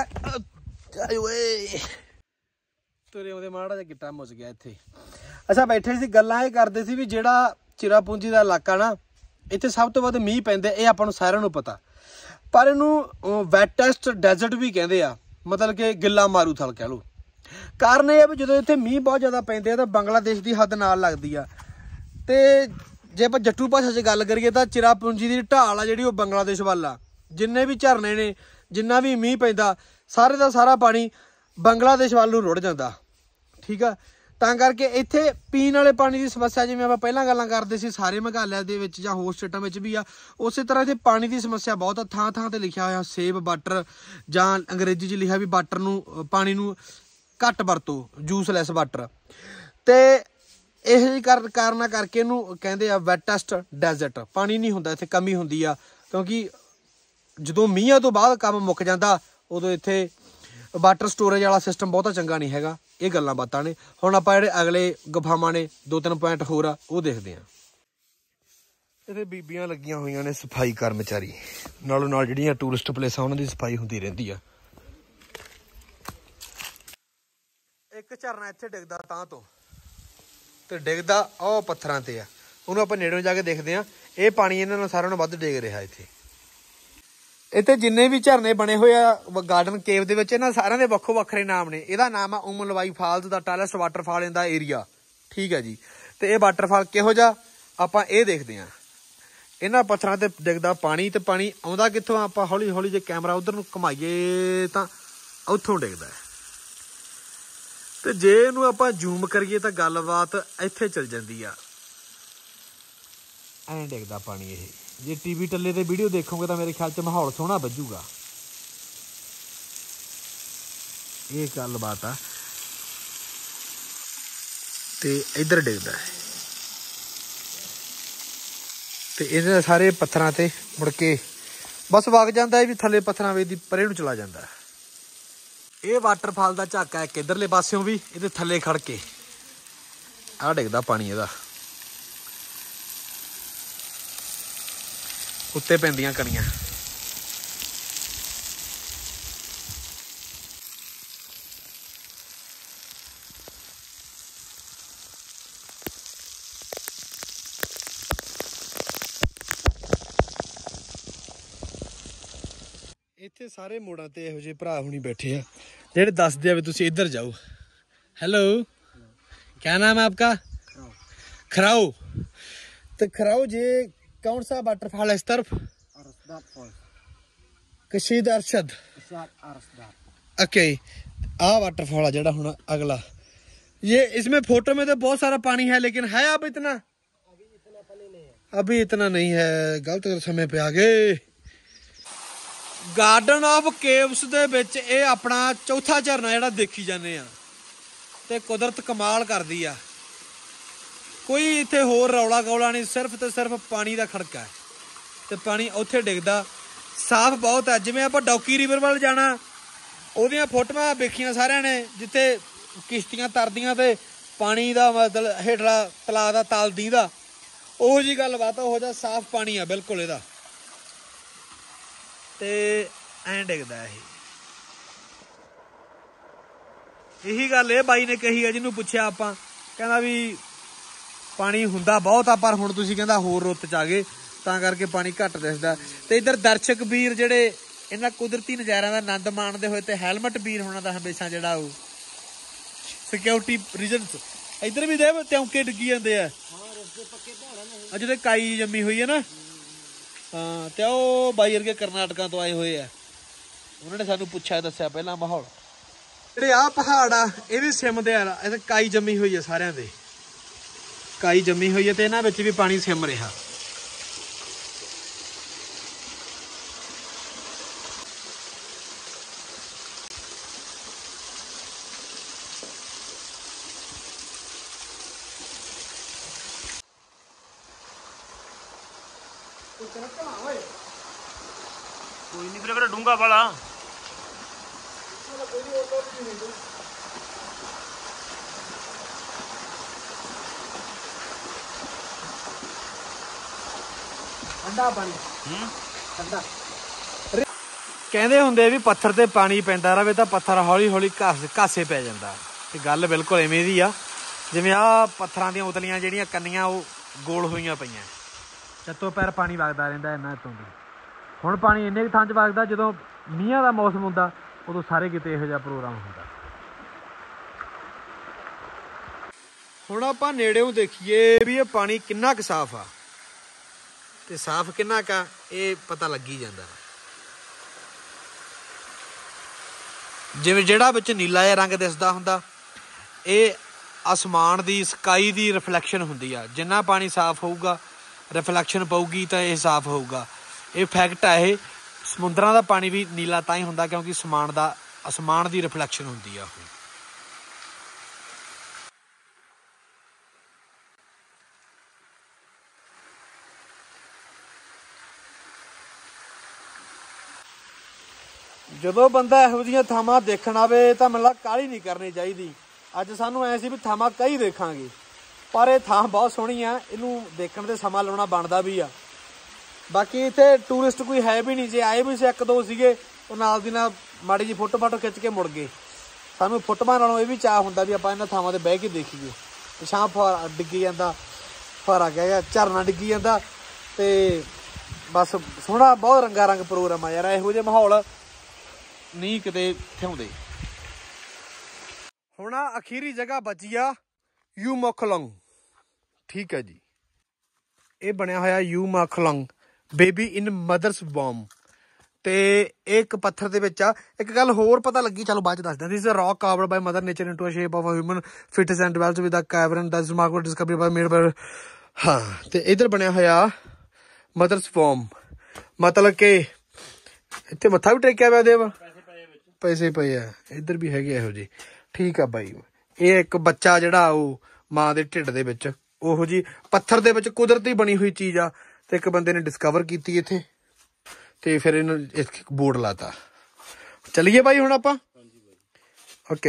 Speaker 1: ਤੁਰੇ ਆਉਂਦੇ ਮਾੜਾ ਜਿਹਾ ਗਿੱਟਾ ਮੁੱਚ ਗਿਆ ਇੱਥੇ। ਅੱਛਾ, ਬੈਠੇ ਸੀ ਗੱਲਾਂ ਇਹ ਕਰਦੇ ਸੀ ਵੀ ਜਿਹੜਾ ਚਿਰਾਪੂੰਜੀ ਦਾ ਇਲਾਕਾ ਨਾ, ਇੱਥੇ ਸਭ ਤੋਂ ਵੱਧ ਮੀਂਹ ਪੈਂਦੇ, ਇਹ ਆਪਾਂ ਨੂੰ ਸਾਰਿਆਂ ਨੂੰ ਪਤਾ। ਪਰ ਇਹਨੂੰ ਵੈਟੈਸਟ ਡੈਜ਼ਰਟ ਵੀ ਕਹਿੰਦੇ ਆ, ਮਤਲਬ ਕਿ ਗਿੱਲਾ ਮਾਰੂਥਲ ਕਹਿ ਲਓ। ਕਾਰਨ ਇਹ ਆ ਵੀ ਜਦੋਂ ਇੱਥੇ ਮੀਂਹ ਬਹੁਤ ਜ਼ਿਆਦਾ ਪੈਂਦੇ ਆ ਤਾਂ ਬੰਗਲਾਦੇਸ਼ ਦੀ ਹੱਦ ਨਾਲ ਲੱਗਦੀ ਆ, ਤੇ ਜੇ ਆਪਾਂ ਜੱਟੂ ਭਾਸ਼ਾ 'ਚ ਗੱਲ ਕਰੀਏ ਤਾਂ ਚਿਰਾਪੂੰਜੀ ਦੀ ਢਾਲ ਆ ਜਿਹੜੀ ਉਹ ਬੰਗਲਾਦੇਸ਼ ਵੱਲ ਆ। ਜਿੰਨੇ ਵੀ ਝਰਨੇ ਨੇ, ਜਿੰਨਾ ਵੀ ਮੀਂਹ ਪੈਂਦਾ, ਸਾਰੇ ਦਾ ਸਾਰਾ ਪਾਣੀ ਬੰਗਲਾਦੇਸ਼ ਵੱਲ ਨੂੰ ਰੁੜ ਜਾਂਦਾ। ਠੀਕ ਆ, ਤਾਂ ਕਰਕੇ ਇੱਥੇ ਪੀਣ ਵਾਲੇ ਪਾਣੀ ਦੀ ਸਮੱਸਿਆ, ਜਿਵੇਂ ਆਪਾਂ ਪਹਿਲਾਂ ਗੱਲਾਂ ਕਰਦੇ ਸੀ ਸਾਰੇ ਮੇਘਾਲਿਆ ਦੇ ਵਿੱਚ ਜਾਂ ਹੋਰ ਸਟੇਟਾਂ ਵਿੱਚ ਵੀ ਆ, ਉਸੇ ਤਰ੍ਹਾਂ ਇੱਥੇ ਪਾਣੀ ਦੀ ਸਮੱਸਿਆ ਬਹੁਤ ਆ। ਥਾਂ ਥਾਂ ਤੇ ਲਿਖਿਆ ਹੋਇਆ ਸੇਵ ਵਾਟਰ, ਜਾਂ ਅੰਗਰੇਜ਼ੀ 'ਚ ਲਿਖਿਆ ਵੀ ਵਾਟਰ ਨੂੰ, ਪਾਣੀ ਨੂੰ ਘੱਟ ਵਰਤੋ, ਜੂਸਲੈਸ ਵਾਟਰ। ਤੇ ਇਹੋ ਜਿਹੇ ਕਾਰਨਾਂ ਕਰਕੇ ਇਹਨੂੰ ਕਹਿੰਦੇ ਆ ਵੈਟੈਸਟ ਡੈਜ਼ਰਟ। ਪਾਣੀ ਨਹੀਂ ਹੁੰਦਾ ਇੱਥੇ, ਕਮੀ ਹੁੰਦੀ ਆ, ਕਿਉਂਕਿ ਜਦੋਂ ਮੀਂਹਾਂ ਤੋਂ ਬਾਅਦ ਕੰਮ ਮੁੱਕ ਜਾਂਦਾ ਉਦੋਂ ਇੱਥੇ ਵਾਟਰ ਸਟੋਰੇਜ ਵਾਲਾ ਸਿਸਟਮ ਬਹੁਤਾ ਚੰਗਾ ਨਹੀਂ ਹੈਗਾ। ਇਹ ਗੱਲਾਂ ਬਾਤਾਂ ਨੇ। ਹੁਣ ਆਪਾਂ ਜਿਹੜੇ ਅਗਲੇ ਗੁਫਾਵਾਂ ਨੇ 2-3 ਪੁਆਇੰਟ ਹੋਰ ਆ ਉਹ ਦੇਖਦੇ ਹਾਂ। ਇੱਥੇ ਬੀਬੀਆਂ ਲੱਗੀਆਂ ਹੋਈਆਂ ਨੇ ਸਫਾਈ ਕਰਮਚਾਰੀ, ਨਾਲੋਂ ਨਾਲ ਜਿਹੜੀਆਂ ਟੂਰਿਸਟ ਪਲੇਸਾਂ ਉਹਨਾਂ ਦੀ ਸਫਾਈ ਹੁੰਦੀ ਰਹਿੰਦੀ ਆ। ਇੱਕ ਝਰਨਾ ਇੱਥੇ ਡਿੱਗਦਾ ਤਾਂ ਤੋਂ, ਤੇ ਡਿੱਗਦਾ ਉਹ ਪੱਥਰਾਂ ਤੇ ਆ, ਉਹਨੂੰ ਆਪਾਂ ਨੇੜੋਂ ਜਾ ਕੇ ਦੇਖਦੇ ਹਾਂ। ਇਹ ਪਾਣੀ ਇਹਨਾਂ ਨਾਲ ਸਾਰਿਆਂ ਨਾਲੋਂ ਵੱਧ ਡਿੱਗ ਰਿਹਾ ਇੱਥੇ। ਇੱਥੇ ਜਿੰਨੇ ਵੀ ਝਰਨੇ ਬਣੇ ਹੋਏ ਆ ਗਾਰਡਨ ਕੇਵ ਦੇ ਵਿੱਚ, ਇਹਨਾਂ ਸਾਰਿਆਂ ਦੇ ਵੱਖੋ ਵੱਖਰੇ ਨਾਮ ਨੇ। ਇਹਦਾ ਨਾਮ ਆ Umlawai falls, the tallest waterfall in the area. ਠੀਕ ਹੈ ਜੀ। ਤੇ ਇਹ ਵਾਟਰਫਾਲ ਕਿਹੋ ਜਿਹਾ, ਆਪਾਂ ਇਹ ਦੇਖਦੇ ਹਾਂ। ਇਹਨਾਂ ਪੱਥਰਾਂ ਤੇ ਡਿੱਗਦਾ ਪਾਣੀ, ਤੇ ਪਾਣੀ ਆਉਂਦਾ ਕਿੱਥੋਂ? ਆਪਾਂ ਹੌਲੀ ਹੌਲੀ ਜੇ ਕੈਮਰਾ ਉਧਰ ਨੂੰ ਘੁਮਾਈਏ ਤਾਂ ਉੱਥੋਂ ਡਿੱਗਦਾ। ਤੇ ਜੇ ਇਹਨੂੰ ਆਪਾਂ ਜ਼ੂਮ ਕਰੀਏ ਤਾਂ ਗੱਲਬਾਤ ਇੱਥੇ ਚਲ ਜਾਂਦੀ ਆ। ਐਂ ਡਿੱਗਦਾ ਪਾਣੀ ਇਹ। ਜੇ ਟੀਵੀ ਟੱਲੇ ਤੇ ਵੀਡੀਓ ਦੇਖੋਗੇ ਤਾਂ ਮੇਰੇ ਖਿਆਲ 'ਚ ਮਾਹੌਲ ਸੋਹਣਾ ਵੱਜੂਗਾ। ਇਹ ਗੱਲਬਾਤ ਆ। ਤੇ ਇੱਧਰ ਡਿੱਗਦਾ ਹੈ, ਤੇ ਇਹਦੇ ਸਾਰੇ ਪੱਥਰਾਂ ਤੇ ਮੁੜ ਕੇ ਬਸ ਵਗ ਜਾਂਦਾ ਹੈ ਵੀ ਥੱਲੇ ਪੱਥਰਾਂ ਵੇਚ ਦੀ ਪਰੇ ਨੂੰ ਚਲਾ ਜਾਂਦਾ। ਇਹ ਵਾਟਰਫਾਲ ਦਾ ਝਾਕਾ ਹੈ ਕਿੱਧਰਲੇ ਪਾਸਿਓਂ ਵੀ, ਇਹਦੇ ਥੱਲੇ ਖੜ ਕੇ ਆਹ ਡਿੱਗਦਾ ਪਾਣੀ ਇਹਦਾ। ਉੱਤੇ ਪੈਂਦੀਆਂ ਕਣੀਆਂ। ਇੱਥੇ ਸਾਰੇ ਮੋੜਾਂ ਤੇ ਇਹੋ ਜਿਹੇ ਭਰਾ ਹੁਣੀ ਬੈਠੇ ਆ ਜਿਹੜੇ ਦੱਸਦੇ ਆ ਵੀ ਤੁਸੀਂ ਇੱਧਰ ਜਾਓ। हेलो, क्या नाम है आपका? खराऊ। तो खराऊ जी कौन सा वाटरफॉल है इस तरफ? कशीद अरशद। ओके, आ वाटरफॉल है जड़ा हुन अगला। ये इसमें फोटो में तो बहुत सारा पानी है, लेकिन है अब इतना? अभी इतना नहीं है, गलत समय पे आ गए। गार्डन ऑफ केव्स दे विच ये अपना चौथा झरना जिहड़ा देखी जाने आ, ते कुदरत कमाल करदी आ। कोई इत्थे होर रौला गौला नहीं, सिर्फ ते सिर्फ पानी दा खड़का है, ते पानी उत्थे डिगदा। साफ बहुत है। जिवें आपां डौकी रिवर वाल जाना, ओहदियां फोटोआं वेखियां सारिआं ने, जिथे किश्तियां तरदियां ते पानी दा मतलब हेठला तलाऽ दा ताल दींदा, ओहो जी गलबात, ओहो जिहा साफ पानी आ बिल्कुल इहदा। ते ऐं डिगदा ਇਹ। ਇਹੀ ਗੱਲ ਇਹ ਬਾਈ ਨੇ ਕਹੀ ਆ ਜਿਹਨੂੰ ਪੁੱਛਿਆ ਆਪਾਂ, ਕਹਿੰਦਾ ਵੀ ਪਾਣੀ ਹੁੰਦਾ ਬਹੁਤ ਆ, ਪਰ ਹੁਣ ਤੁਸੀਂ ਕਹਿੰਦਾ ਹੋਰ ਰੁੱਤ 'ਚ ਆ ਗਏ ਤਾਂ ਕਰਕੇ ਪਾਣੀ ਘੱਟ ਦਿਸਦਾ। ਤੇ ਇੱਧਰ ਦਰਸ਼ਕ ਵੀਰ ਜਿਹੜੇ ਇਹਨਾਂ ਕੁਦਰਤੀ ਨਜ਼ਾਰਿਆਂ ਦਾ ਆਨੰਦ ਮਾਣਦੇ ਹੋਏ, ਤੇ ਹੈਲਮਟ ਵੀਰ ਹੋਣਾ ਦਾ ਹਮੇਸ਼ਾ ਜਿਹੜਾ ਉਹ ਸਿਕਿਉਰਿਟੀ ਰੀਜ਼ਨਸ, ਇੱਧਰ ਵੀ ਦੇ ਤਿਉਂਕੇ ਡਿੱਗੀ ਜਾਂਦੇ ਆ ਜਿਹਦੇ ਕਾਈ ਜੰਮੀ ਹੋਈ ਹੈ ਨਾ। ਹਾਂ, ਤੇ ਉਹ ਬਾਈ ਵਰਗੇ ਕਰਨਾਟਕਾਂ ਤੋਂ ਆਏ ਹੋਏ ਆ, ਉਹਨਾਂ ਨੇ ਸਾਨੂੰ ਪੁੱਛਿਆ, ਦੱਸਿਆ ਪਹਿਲਾਂ ਮਾਹੌਲ। ਜਿਹੜੇ ਆਹ ਪਹਾੜ ਆ ਇਹ ਵੀ ਸਿਮ ਦੇ ਆ, ਇਹ ਕਾਈ ਜੰਮੀ ਹੋਈ ਹੈ, ਸਾਰਿਆਂ ਦੇ ਕਾਈ ਜੰਮੀ ਹੋਈ ਹੈ, ਤੇ ਇਹਨਾਂ ਵਿੱਚ ਵੀ ਪਾਣੀ ਸਿਮ ਰਿਹਾ।
Speaker 2: कोई नहीं, फिर डूंगा वाला
Speaker 1: ਠੰਡਾ ਪਾਣੀ। ਠੰਡਾ ਕਹਿੰਦੇ ਹੁੰਦੇ ਵੀ ਪੱਥਰ ਤੇ ਪਾਣੀ ਪੈਂਦਾ ਰਹੇ ਤਾਂ ਪੱਥਰ ਹੌਲੀ ਹੌਲੀ ਘਾਸੇ ਪੈ ਜਾਂਦਾ, ਤੇ ਗੱਲ ਬਿਲਕੁਲ ਐਵੇਂ ਦੀ ਆ ਜਿਵੇਂ ਆਹ ਪੱਥਰਾਂ ਦੀਆਂ ਉਤਲੀਆਂ ਜਿਹੜੀਆਂ ਕੰਨੀਆਂ ਉਹ ਗੋਲ ਹੋਈਆਂ ਪਈਆਂ, ਚੱਤੋ ਪੈਰ ਪਾਣੀ ਵਗਦਾ ਰਹਿੰਦਾ ਇਹਨਾਂ ਇੱਥੋਂ ਦੀ। ਹੁਣ ਪਾਣੀ ਇੰਨੇ ਕੁ ਥਾਂ 'ਚ ਵਗਦਾ, ਜਦੋਂ ਮੀਂਹਾਂ ਦਾ ਮੌਸਮ ਹੁੰਦਾ ਉਦੋਂ ਸਾਰੇ ਕਿਤੇ ਇਹੋ ਜਿਹਾ ਪ੍ਰੋਗਰਾਮ ਹੁੰਦਾ। ਹੁਣ ਆਪਾਂ ਨੇੜਿਓਂ ਦੇਖੀਏ ਵੀ ਇਹ ਪਾਣੀ ਕਿੰਨਾ ਕੁ ਸਾਫ਼ ਆ। ਤੇ ਸਾਫ਼ ਕਿੰਨਾ ਕਾ ਇਹ ਪਤਾ ਲੱਗੀ ਜਾਂਦਾ। ਜਿਵੇਂ ਜਿਹੜਾ ਵਿੱਚ ਨੀਲਾ ਜਿਹਾ ਰੰਗ ਦਿਸਦਾ ਹੁੰਦਾ ਇਹ ਆਸਮਾਨ ਦੀ ਸਕਾਈ ਦੀ ਰਿਫਲੈਕਸ਼ਨ ਹੁੰਦੀ ਆ। ਜਿੰਨਾ ਪਾਣੀ ਸਾਫ਼ ਹੋਊਗਾ ਰਿਫਲੈਕਸ਼ਨ ਪਊਗੀ ਤਾਂ ਇਹ ਸਾਫ਼ ਹੋਊਗਾ। ਇਹ ਫੈਕਟ ਆ। ਇਹ ਸਮੁੰਦਰਾਂ ਦਾ ਪਾਣੀ ਵੀ ਨੀਲਾ ਤਾਂ ਹੀ ਹੁੰਦਾ ਕਿਉਂਕਿ ਆਸਮਾਨ ਦੀ ਰਿਫਲੈਕਸ਼ਨ ਹੁੰਦੀ ਆ। ਜਦੋਂ ਬੰਦਾ ਇਹੋ ਜਿਹੀਆਂ ਥਾਵਾਂ ਦੇਖਣ ਆਵੇ ਤਾਂ ਮੈਨੂੰ ਲੱਗਦਾ ਕਾਹਲੀ ਨਹੀਂ ਕਰਨੀ ਚਾਹੀਦੀ। ਅੱਜ ਸਾਨੂੰ ਐ ਸੀ ਵੀ ਥਾਵਾਂ ਕਈ ਦੇਖਾਂਗੇ, ਪਰ ਇਹ ਥਾਂ ਬਹੁਤ ਸੋਹਣੀ ਆ। ਇਹਨੂੰ ਦੇਖਣ ਤੇ ਸਮਾਂ ਲਾਉਣਾ ਬਣਦਾ ਵੀ ਆ। ਬਾਕੀ ਇੱਥੇ ਟੂਰਿਸਟ ਕੋਈ ਹੈ ਵੀ ਨਹੀਂ। ਜੇ ਆਏ ਵੀ ਸੀ 1-2 ਸੀਗੇ ਉਹ ਨਾਲ ਦੀ ਨਾਲ ਮਾੜੀ ਜਿਹੀ ਫੋਟੋ ਖਿੱਚ ਕੇ ਮੁੜ ਗਏ। ਸਾਨੂੰ ਫੁੱਟਬਾਲ ਨਾਲੋਂ ਇਹ ਵੀ ਚਾਅ ਹੁੰਦਾ ਵੀ ਆਪਾਂ ਇਹਨਾਂ ਥਾਵਾਂ ਤੇ ਬਹਿ ਕੇ ਦੇਖੀਏ। ਪਿਛਾਂ ਫੁਹਾਰਾ ਡਿੱਗੀ ਜਾਂਦਾ, ਫੁਹਾਰਾ ਕਹਿ ਝਰਨਾ ਡਿੱਗੀ ਜਾਂਦਾ ਤੇ ਬਸ ਸੋਹਣਾ ਬਹੁਤ ਰੰਗਾ ਰੰਗ ਪ੍ਰੋਗਰਾਮ ਆ ਯਾਰ। ਇਹੋ ਜਿਹੇ ਮਾਹੌਲ ਨਹੀਂ ਕਿਤੇ ਥਿਆਉਂਦੇ। ਹੁਣ ਅਖੀਰੀ ਜਗ੍ਹਾ ਬਚੀ ਆ ਯੂ ਮਖਲੰਗ। ਠੀਕ ਹੈ ਜੀ, ਇਹ ਬਣਿਆ ਹੋਇਆ ਯੂ ਮਖਲੰਗ ਬੇਬੀ ਇਨ ਮਦਰਸ ਵੋਮ। ਤੇ ਇੱਕ ਪੱਥਰ ਦੇ ਵਿੱਚ ਆ। ਇੱਕ ਗੱਲ ਹੋਰ ਪਤਾ ਲੱਗੀ, ਚਲੋ ਬਾਅਦ ਚ ਦੱਸਦਾ। This is a rock carved by mother nature into a shape of a human fetus and developed with a cavern that is remarkable discovery by made ਬਾਈ। ਹਾਂ, ਤੇ ਇੱਧਰ ਬਣਿਆ ਹੋਇਆ ਮਦਰਸ ਵੋਮ, ਮਤਲਬ ਕਿ ਇੱਥੇ ਮੱਥਾ ਵੀ ਟੇਕਿਆ ਪਿਆ ਦੇਵ, ਪੈਸੇ ਪਏ ਆ। ਇੱਧਰ ਵੀ ਹੈਗੇ ਇਹੋ ਜਿਹੇ। ਠੀਕ ਆ ਬਾਈ, ਇਹ ਇੱਕ ਬੱਚਾ ਜਿਹੜਾ ਉਹ ਮਾਂ ਦੇ ਢਿੱਡ ਦੇ ਵਿੱਚ ਉਹੋ ਜਿਹੀ ਪੱਥਰ ਦੇ ਵਿੱਚ ਕੁਦਰਤੀ ਬਣੀ ਹੋਈ ਚੀਜ਼ ਆ। ਤੇ ਇੱਕ ਬੰਦੇ ਨੇ ਡਿਸਕਵਰ ਕੀਤੀ ਇੱਥੇ ਤੇ ਫਿਰ ਇਹਨੂੰ ਇੱਕ ਬੋਰਡ ਲਾਤਾ। ਚੱਲੀਏ ਬਾਈ ਹੁਣ ਆਪਾਂ। ਓਕੇ,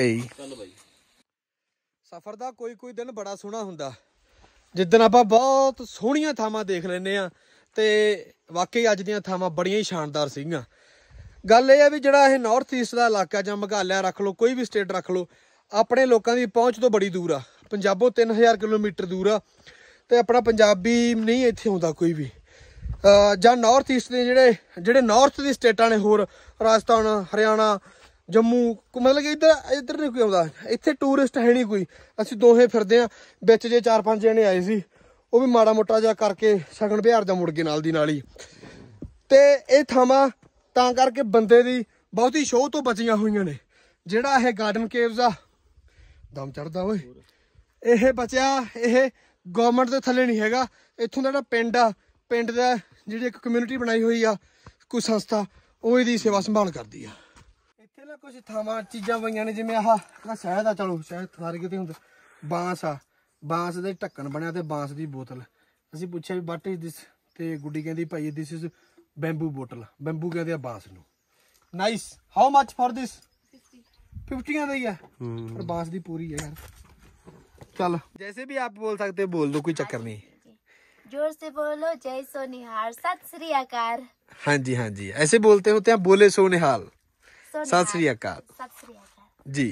Speaker 1: ਸਫ਼ਰ ਦਾ ਕੋਈ ਦਿਨ ਬੜਾ ਸੋਹਣਾ ਹੁੰਦਾ ਜਿੱਦਣ ਆਪਾਂ ਬਹੁਤ ਸੋਹਣੀਆਂ ਥਾਵਾਂ ਦੇਖ ਲੈਂਦੇ ਆ। ਤੇ ਵਾਕਈ ਅੱਜ ਦੀਆਂ ਥਾਵਾਂ ਬੜੀਆਂ ਹੀ ਸ਼ਾਨਦਾਰ ਸੀਗੀਆਂ। ਗੱਲ ਇਹ ਆ ਵੀ ਜਿਹੜਾ ਇਹ ਨਾਰਥ ਈਸਟ ਦਾ ਇਲਾਕਾ ਜਾਂ ਮੇਘਾਲਿਆ ਰੱਖ ਲਓ, ਕੋਈ ਵੀ ਸਟੇਟ ਰੱਖ ਲਓ, ਆਪਣੇ ਲੋਕਾਂ ਦੀ ਪਹੁੰਚ ਤੋਂ ਬੜੀ ਦੂਰ ਆ। ਪੰਜਾਬੋਂ 3000 ਕਿਲੋਮੀਟਰ ਦੂਰ ਆ ਤੇ ਆਪਣਾ ਪੰਜਾਬੀ ਨਹੀਂ ਇੱਥੇ ਆਉਂਦਾ ਕੋਈ ਵੀ। ਜਾਂ ਨਾਰਥ ਈਸਟ ਦੇ ਜਿਹੜੇ ਨਾਰਥ ਦੀ ਸਟੇਟਾਂ ਨੇ, ਹੋਰ ਰਾਜਸਥਾਨ, ਹਰਿਆਣਾ, ਜੰਮੂ, ਮਤਲਬ ਕਿ ਇੱਧਰ ਨਹੀਂ ਕੋਈ ਆਉਂਦਾ। ਇੱਥੇ ਟੂਰਿਸਟ ਹੈ ਨਹੀਂ ਕੋਈ। ਅਸੀਂ ਦੋਹੇ ਫਿਰਦੇ ਹਾਂ। ਵਿੱਚ ਜੇ 4-5 ਜਣੇ ਆਏ ਸੀ, ਉਹ ਵੀ ਮਾੜਾ ਮੋਟਾ ਜਿਹਾ ਕਰਕੇ ਸ਼ਗਨ ਬਿਹਾਰ ਦਾ ਮੁੜ ਗਏ ਨਾਲ ਦੀ ਨਾਲ ਹੀ। ਤੇ ਇਹ ਥਾਵਾਂ ਤਾਂ ਕਰਕੇ ਬੰਦੇ ਦੀ ਬਹੁਤੀ ਸ਼ੋਅ ਤੋਂ ਬਚੀਆਂ ਹੋਈਆਂ ਨੇ। ਜਿਹੜਾ ਇਹ ਗਾਰਡਨ ਕੇਵਸ ਆ, ਦਮ ਚੜਦਾ ਓਏ, ਇਹ ਬਚਿਆ ਇਹ ਗਵਰਨਮੈਂਟ ਦੇ ਥੱਲੇ ਨਹੀਂ ਹੈਗਾ। ਇੱਥੋਂ ਦਾ ਜਿਹੜਾ ਪਿੰਡ ਆ, ਪਿੰਡ ਦਾ ਜਿਹੜੀ ਇੱਕ ਕਮਿਊਨਿਟੀ ਬਣਾਈ ਹੋਈ ਆ, ਕੋਈ ਸੰਸਥਾ, ਉਹ ਇਹਦੀ ਸੇਵਾ ਸੰਭਾਲ ਕਰਦੀ ਆ। ਇੱਥੇ ਨਾ ਕੁਝ ਥਾਵਾਂ ਚੀਜ਼ਾਂ ਪਈਆਂ ਨੇ, ਜਿਵੇਂ ਆਹ ਸ਼ਹਿਦ ਆ। ਚਲੋ ਸ਼ਹਿਦ ਸਾਰੇ ਕਿਤੇ ਹੁੰਦਾ। ਬਾਂਸ ਆ, ਬਾਂਸ ਦੇ ਢੱਕਣ ਬਣਿਆ ਤੇ ਬਾਂਸ ਦੀ ਬੋਤਲ। ਅਸੀਂ ਪੁੱਛਿਆ ਵੀ ਵਾਟ ਇਜ਼ ਦਿਸ, ਤੇ ਗੁੱਡੀ ਕਹਿੰਦੀ ਭਾਈ this is bamboo bottle. Bamboo ਕਹਿੰਦੇ ਆ ਬਾਂਸ ਨੂੰ। Nice. How much for this? 50 ਦਾ ही है, पर बांस दी पूरी है यार। चल जैसे भी आप बोल सकते बोल दो, कोई चक्कर नहीं।
Speaker 3: जोर से बोलो जय सोनिहाल, सत श्री अकाल।
Speaker 1: हाँ जी हाँ जी, ऐसे बोलते होते हैं, बोले सोनिहाल, सत श्री अकाल।
Speaker 3: सत श्री अकाल
Speaker 1: जी।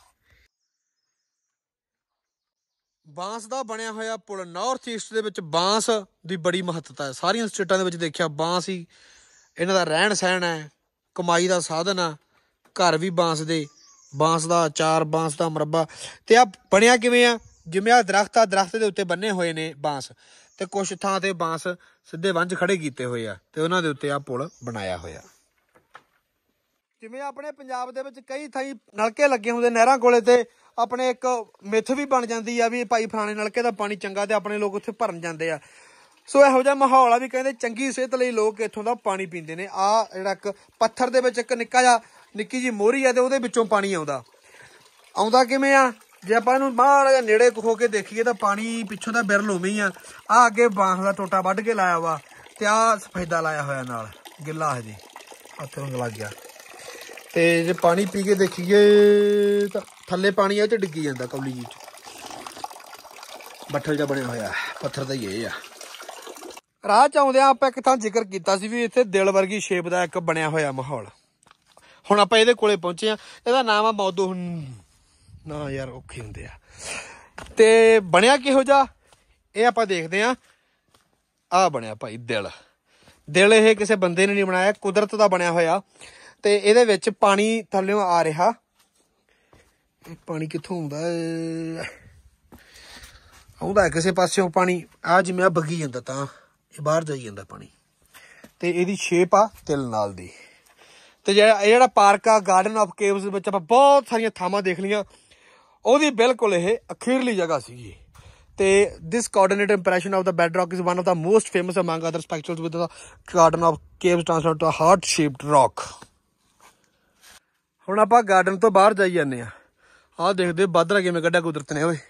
Speaker 1: ਬਾਂਸ ਦਾ ਬਣਿਆ ਹੋਇਆ ਪੁਲ। ਨਾਰਥ ਈਸਟ ਦੇ ਵਿੱਚ ਬਾਂਸ ਦੀ ਬੜੀ ਮਹੱਤਤਾ ਹੈ। ਸਾਰੀਆਂ ਸਟੇਟਾਂ ਦੇ ਵਿੱਚ ਦੇਖਿਆ ਬਾਂਸ ਹੀ ਇਹਨਾਂ ਦਾ ਰਹਿਣ ਸਹਿਣ ਹੈ, ਕਮਾਈ ਦਾ ਸਾਧਨ ਆ। ਘਰ ਵੀ ਬਾਂਸ ਦੇ, ਬਾਂਸ ਦਾ ਅਚਾਰ, ਬਾਂਸ ਦਾ ਮੁਰੱਬਾ। ਤੇ ਆ ਬਣਿਆ ਕਿਵੇਂ ਆ, ਜਿਵੇਂ ਆ ਦਰਖਤ ਆ, ਦਰਖਤ ਦੇ ਉੱਤੇ ਬੰਨੇ ਹੋਏ ਨੇ ਬਾਂਸ, ਤੇ ਕੁਛ ਥਾਂ ਤੇ ਬਾਂਸ ਸਿੱਧੇ ਵੰਝ ਖੜੇ ਕੀਤੇ ਹੋਏ ਆ ਤੇ ਉਹਨਾਂ ਦੇ ਉੱਤੇ ਆ ਪੁਲ ਬਣਾਇਆ ਹੋਇਆ। ਜਿਵੇਂ ਆਪਣੇ ਪੰਜਾਬ ਦੇ ਵਿੱਚ ਕਈ ਥਾਈਂ ਨਲਕੇ ਲੱਗੇ ਹੁੰਦੇ ਨਹਿਰਾਂ ਕੋਲੇ, ਤੇ ਆਪਣੇ ਇੱਕ ਮਿੱਥ ਵੀ ਬਣ ਜਾਂਦੀ ਆ ਵੀ ਭਾਈ ਫਲਾਣੇ ਨਲਕੇ ਦਾ ਪਾਣੀ ਚੰਗਾ, ਤੇ ਆਪਣੇ ਲੋਕ ਉੱਥੇ ਭਰਨ ਜਾਂਦੇ ਆ। ਸੋ ਇਹੋ ਜਿਹਾ ਮਾਹੌਲ ਆ ਵੀ ਕਹਿੰਦੇ ਚੰਗੀ ਸਿਹਤ ਲਈ ਲੋਕ ਇੱਥੋਂ ਦਾ ਪਾਣੀ ਪੀਂਦੇ ਨੇ। ਆ ਜਿਹੜਾ ਇੱਕ ਪੱਥਰ ਦੇ ਵਿੱਚ ਇੱਕ ਨਿੱਕੀ ਜਿਹੀ ਮੋਹਰੀ ਆ ਤੇ ਉਹਦੇ ਵਿੱਚੋਂ ਪਾਣੀ ਆਉਂਦਾ ਕਿਵੇਂ ਆ, ਜੇ ਆਪਾਂ ਇਹਨੂੰ ਮਾੜਾ ਜਿਹਾ ਨੇੜੇ ਹੋ ਕੇ ਦੇਖੀਏ ਤਾਂ ਪਾਣੀ ਪਿੱਛੋਂ ਦਾ ਬਿਰਲ ਉਵੇਂ ਹੀ ਆ। ਆ ਅੱਗੇ ਬਾਂਸ ਦਾ ਟੋਟਾ ਵੱਢ ਕੇ ਲਾਇਆ ਵਾ, ਤੇ ਆ ਸਫੈਦਾ ਲਾਇਆ ਹੋਇਆ ਨਾਲ, ਗਿੱਲਾ ਹਜੇ ਹੱਥ ਰੰਗ ਲੱਗ ਗਿਆ। ਤੇ ਜੇ ਪਾਣੀ ਪੀ ਕੇ ਦੇਖੀਏ ਤਾਂ ਥੱਲੇ ਪਾਣੀ ਇਹ ਚ ਡਿੱਗੀ ਜਾਂਦਾ ਕੌਲੀ ਜੀ ਚ। ਬੱਠਲ ਜਿਹਾ ਬਣਿਆ ਹੋਇਆ ਪੱਥਰ ਦਾ ਹੀ ਇਹ ਆ। ਰਾਹ ਚ ਆਉਂਦਿਆਂ ਆਪਾਂ ਇੱਕ ਥਾਂ ਜ਼ਿਕਰ ਕੀਤਾ ਸੀ ਵੀ ਇੱਥੇ ਦਿਲ ਵਰਗੀ ਸ਼ੇਪ ਦਾ ਇੱਕ ਬਣਿਆ ਹੋਇਆ ਮਾਹੌਲ। ਹੁਣ ਆਪਾਂ ਇਹਦੇ ਕੋਲੇ ਪਹੁੰਚੇ ਆ। ਇਹਦਾ ਨਾਮ ਆ ਮੌਦੋ। ਨਾ ਯਾਰ ਔਖੇ ਹੁੰਦੇ ਆ। ਤੇ ਬਣਿਆ ਕਿਹੋ ਜਿਹਾ ਇਹ ਆਪਾਂ ਦੇਖਦੇ ਆ। ਆਹ ਬਣਿਆ ਭਾਈ ਦਿਲ। ਇਹ ਕਿਸੇ ਬੰਦੇ ਨੇ ਨਹੀਂ ਬਣਾਇਆ, ਕੁਦਰਤ ਦਾ ਬਣਿਆ ਹੋਇਆ। ਤੇ ਇਹਦੇ ਵਿੱਚ ਪਾਣੀ ਥੱਲਿਓਂ ਆ ਰਿਹਾ। ਪਾਣੀ ਕਿੱਥੋਂ ਆਉਂਦਾ ਕਿਸੇ ਪਾਸਿਓਂ ਪਾਣੀ। ਆ ਜਿਵੇਂ ਆ ਬੱਗੀ ਜਾਂਦਾ ਤਾਂ बाहर जाई जांदा पानी ते इहदी शेप आ तिल नाल दी। ते जेहड़ा पार्क आ गार्डन ऑफ केव्स दे विच आपां बहुत सारियां थावां देख लियां, ओहदी बिल्कुल ये अखीरली जगह सीगी। ते this coordinate impression of the bedrock is one of the most famous among other spectacles with the garden of caves transform to heart shaped rock. हुण आपां गार्डन तो बाहर जाई जाने आ देखदे बादरा किवें कड्ढिया कुदरत ने। ओए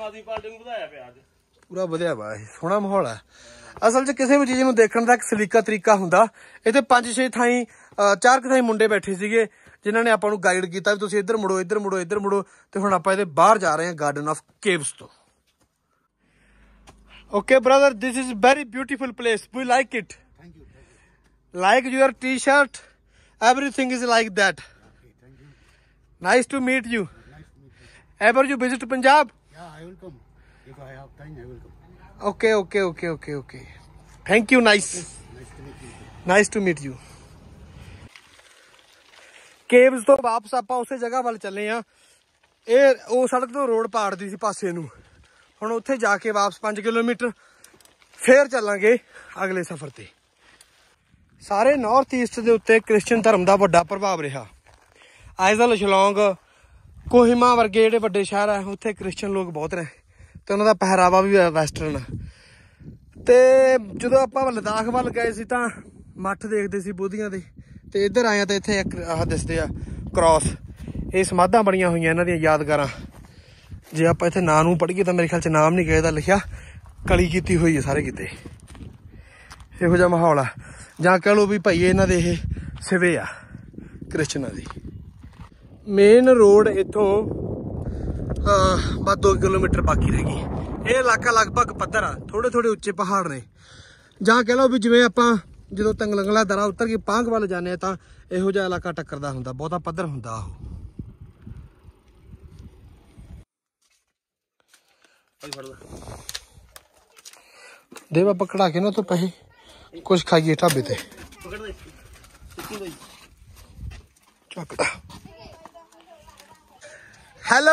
Speaker 1: पूरा वधिया वा सोहना माहौल है। असल च किसी भी चीज़ नूं देखण दा इक सलीका तरीका हुंदा। इत्थे 5-6 थाई 4 थाई मुंडे बैठे सीगे जिन्हां ने आपां नूं गाइड कीता भी तुसीं इधर मुड़ो इधर मुड़ो इधर मुड़ो। ते हुण आपां इहदे बाहर जा रहे हैं गार्डन ऑफ केव्स तो। Okay brother, this is very beautiful place, we like it. Like your T-shirt, everything is like that. Nice to meet you. Ever you visit Punjab?
Speaker 4: Yeah, I will come. If I have time, I will come.
Speaker 1: Okay, okay, okay, okay, okay. Thank you, nice.
Speaker 4: Nice to meet you.
Speaker 1: Nice to meet you. Caves तो वापस आपां उसे जगह वाल चले आ। ਇਹ ਉਹ सड़क तो रोड पाड़दी सी पासे ਨੂੰ। ਹੁਣ ਉੱਥੇ ਜਾ ਕੇ ਵਾਪਸ 5 ਕਿਲੋਮੀਟਰ ਫੇਰ ਚੱਲਾਂਗੇ ਅਗਲੇ ਸਫ਼ਰ ਤੇ। ਸਾਰੇ ਨਾਰਥ ਈਸਟ ਦੇ ਉੱਤੇ ਕ੍ਰਿਸਚੀਅਨ ਧਰਮ ਦਾ ਵੱਡਾ ਪ੍ਰਭਾਵ ਰਿਹਾ। ਆਈਜ਼ਲ, ਸ਼ਿਲੌਂਗ, ਕੋਹਿਮਾ ਵਰਗੇ ਜਿਹੜੇ ਵੱਡੇ ਸ਼ਹਿਰ ਆ ਉੱਥੇ ਕ੍ਰਿਸਚੀਅਨ ਲੋਕ ਬਹੁਤ ਨੇ ਤੇ ਉਹਨਾਂ ਦਾ ਪਹਿਰਾਵਾ ਵੀ ਵੈਸਟਰਨ ਆ। ਤੇ ਜਦੋਂ ਆਪਾਂ ਲਦਾਖ ਵੱਲ ਗਏ ਸੀ ਤਾਂ ਮੱਠ ਦੇਖਦੇ ਸੀ ਬੋਧੀਆਂ ਦੇ, ਤੇ ਇੱਧਰ ਆਏ ਤਾਂ ਇੱਥੇ ਇੱਕ ਆਹ ਦਿਸਦੇ ਆ ਕ੍ਰਾਸ। ਇਹ ਸਮਾਧਾਂ ਬਣੀਆਂ ਹੋਈਆਂ ਇਹਨਾਂ ਦੀਆਂ ਯਾਦਗਾਰਾਂ। ਜੇ ਆਪਾਂ ਇੱਥੇ ਨਾਂ ਨੂੰ ਪੜ੍ਹੀਏ ਤਾਂ ਮੇਰੇ ਖਿਆਲ 'ਚ ਨਾਮ ਨਹੀਂ ਕਿਸੇ ਦਾ ਲਿਖਿਆ, ਕਲੀ ਕੀਤੀ ਹੋਈ ਹੈ ਸਾਰੇ ਕਿਤੇ। ਇਹੋ ਜਿਹਾ ਮਾਹੌਲ ਆ, ਜਾਂ ਕਹਿ ਲਓ ਵੀ ਭਾਈ ਇਹਨਾਂ ਦੇ ਇਹ ਸਿਵੇ ਆ ਕ੍ਰਿਸਚਨਾਂ ਦੀ। ਮੇਨ ਰੋਡ ਇੱਥੋਂ ਬਸ 2 ਕਿਲੋਮੀਟਰ ਬਾਕੀ ਰਹਿ ਗਈ। ਇਹ ਇਲਾਕਾ ਲਗਭਗ ਪੱਧਰ ਆ, ਥੋੜੇ ਥੋੜੇ ਉੱਚੇ ਪਹਾੜ ਨੇ। ਜਾਂ ਕਹਿ ਲਓ ਵੀ ਜਿਵੇਂ ਆਪਾਂ ਜਦੋਂ ਤੰਗਲੰਗਲਾ ਦਰਾ ਉਤਰ ਕੇ ਪਾਂਗ ਵੱਲ ਜਾਂਦੇ ਆ ਤਾਂ ਇਹੋ ਜਿਹਾ ਇਲਾਕਾ ਟੱਕਰਦਾ ਹੁੰਦਾ, ਬਹੁਤਾ ਪੱਧਰ ਹੁੰਦਾ ਉਹ। ਦੇ ਬਾਬਾ ਕਢਾ ਕੇ ਨਾ ਤੋਂ ਪੈਸੇ ਕੁਛ ਖਾਈਏ ਢਾਬੇ ਤੇ। ਚੱਕਦਾ हेलो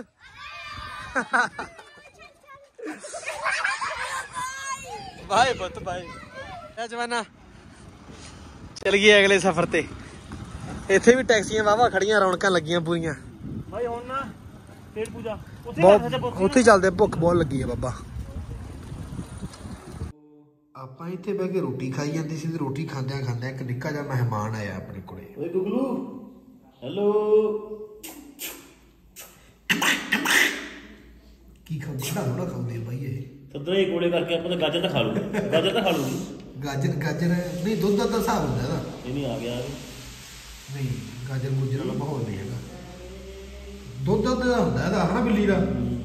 Speaker 1: भाई पुत भाई जमाना चल गए अगले सफर ते। इत्थे भी टैक्सियां वाहवा खड़ियां, रौनकां लगियां पूरियां।
Speaker 2: भाई हुण ना पेट पूजा
Speaker 1: उत्थे चलदे, भुख बहुत लगी है बाबा। ਆਪਾਂ ਇੱਥੇ ਬਹਿ ਕੇ ਰੋਟੀ ਖਾਈ ਜਾਂਦੀ ਸੀ ਤੇ ਰੋਟੀ ਖਾਂਦਿਆਂ ਖਾਂਦਿਆਂ ਇੱਕ ਨਿੱਕਾ ਜਿਹਾ ਮਹਿਮਾਨ ਆਇਆ ਆਪਣੇ ਕੋਲੇ।
Speaker 2: ਓਏ ਗੁਗਲੂ, ਹੈਲੋ।
Speaker 1: ਕੀ ਖਾਂਦਾ ਥੋੜਾ ਖਾਂਦੇ ਬਾਈ ਇਹ
Speaker 2: ਤਦਰੇ ਕੋਲੇ ਕਰਕੇ ਆਪਾਂ ਤਾਂ ਗਾਜਰ ਤਾਂ ਖਾ ਲੂ, ਗਾਜਰ ਤਾਂ ਖਾ ਲੂ।
Speaker 1: ਗਾਜਰ ਨਹੀਂ, ਦੁੱਧ ਦਾ ਤਾਂ ਹਿਸਾਬ ਹੁੰਦਾ ਇਹਦਾ।
Speaker 2: ਇਹ ਨਹੀਂ ਆ ਗਿਆ
Speaker 1: ਨਹੀਂ, ਗਾਜਰ ਗੁਜਰ ਵਾਲਾ ਮਾਹੌਲ ਨਹੀਂ ਹੈਗਾ, ਦੁੱਧ ਦਾ ਹੁੰਦਾ ਇਹਦਾ ਹਨਾ ਬਿੱਲੀ ਦਾ।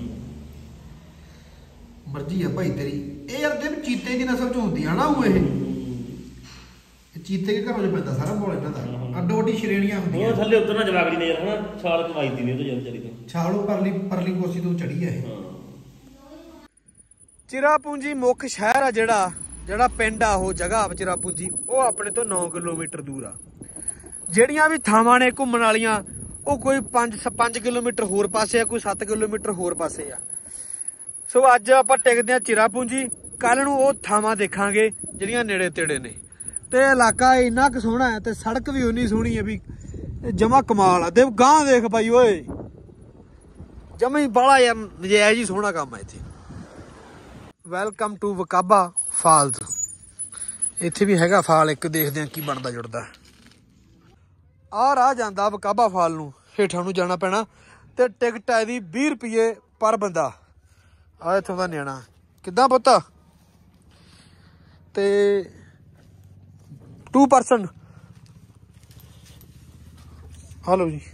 Speaker 1: ਮਰਜ਼ੀ ਆ ਭਾਈ ਤੇਰੀ। ਇਹ ਯਾਰ ਦਿਨ ਚੀਤੇ ਦੀ ਨਸਲ ਚ ਹੁੰਦੀ ਆ ਨਾ ਉਹ। ਇਹ ਚੀਤੇ ਦੇ ਘਰੋਂ ਚ ਪੈਂਦਾ ਸਾਰਾ ਮਾਹੌਲ ਇਹਨਾਂ ਦਾ। ਅੱਡੋ ਅੱਡੀ ਸ਼੍ਰੇਣੀਆਂ ਹੁੰਦੀਆਂ।
Speaker 2: ਉਹ ਥੱਲੇ ਉਤਰਨਾ ਜਵਾਗੜੀ ਨੇ ਯਾਰ ਹਨਾ, ਛਾਲ ਕਮਾਈਦੀ ਨੇ ਉਹ ਯਾਰ ਵਿਚਾਰੀ ਤੋਂ।
Speaker 1: ਛਾਲੋ ਪਰਲੀ ਕੋਸੀ ਤੋਂ ਚੜੀ ਆ ਇਹ। ਚਿਰਾਪੂੰਜੀ ਮੁੱਖ ਸ਼ਹਿਰ ਆ ਜਿਹੜਾ ਪਿੰਡ ਆ ਉਹ ਜਗ੍ਹਾ ਚਿਰਾਪੂੰਜੀ, ਉਹ ਆਪਣੇ ਤੋਂ 9 ਕਿਲੋਮੀਟਰ ਦੂਰ ਆ। ਜਿਹੜੀਆਂ ਵੀ ਥਾਵਾਂ ਨੇ ਘੁੰਮਣ ਵਾਲੀਆਂ ਉਹ ਕੋਈ 5 ਕਿਲੋਮੀਟਰ ਹੋਰ ਪਾਸੇ ਆ, ਕੋਈ 7 ਕਿਲੋਮੀਟਰ ਹੋਰ ਪਾਸੇ ਆ। ਸੋ ਅੱਜ ਆਪਾਂ ਟਿਕਦੇ ਆ ਚਿਰਾਪੂੰਜੀ, ਕੱਲ ਨੂੰ ਉਹ ਥਾਵਾਂ ਦੇਖਾਂਗੇ ਜਿਹੜੀਆਂ ਨੇੜੇ ਤੇੜੇ ਨੇ। ਤੇ ਇਲਾਕਾ ਇੰਨਾ ਕੁ ਸੋਹਣਾ ਹੈ ਤੇ ਸੜਕ ਵੀ ਉਨੀ ਸੋਹਣੀ ਹੈ ਵੀ ਜਮਾ ਕਮਾਲ ਆ। ਦੇਵ ਗਾਂ ਦੇਖ ਬਾਈ ਓਏ, ਜਮਾ ਹੀ ਬਾਲਾ ਯਾਰ ਨਜਾਇਜ਼ ਹੀ ਸੋਹਣਾ ਕੰਮ ਆ ਇੱਥੇ। Welcome to Wakaba falls. ਇੱਥੇ ਵੀ ਹੈਗਾ ਫਾਲ ਇੱਕ, ਦੇਖਦੇ ਆ ਕੀ ਬਣਦਾ ਜੁੜਦਾ। ਆਹ ਰਾਹ ਜਾਂਦਾ ਵਕਾਬਾ ਫਾਲ ਨੂੰ, ਹੇਠਾਂ ਨੂੰ ਜਾਣਾ ਪੈਣਾ ਤੇ ਟਿਕਟ ਹੈ ਇਹਦੀ 20 ਰੁਪਏ ਪਰ ਬੰਦਾ। ਆ ਇੱਥੋਂ ਦਾ ਨਿਆਣਾ ਕਿੱਦਾਂ ਪੁੱਤ? ਤੇ 2 ਪਰਸਨ। ਹਲੋ ਜੀ,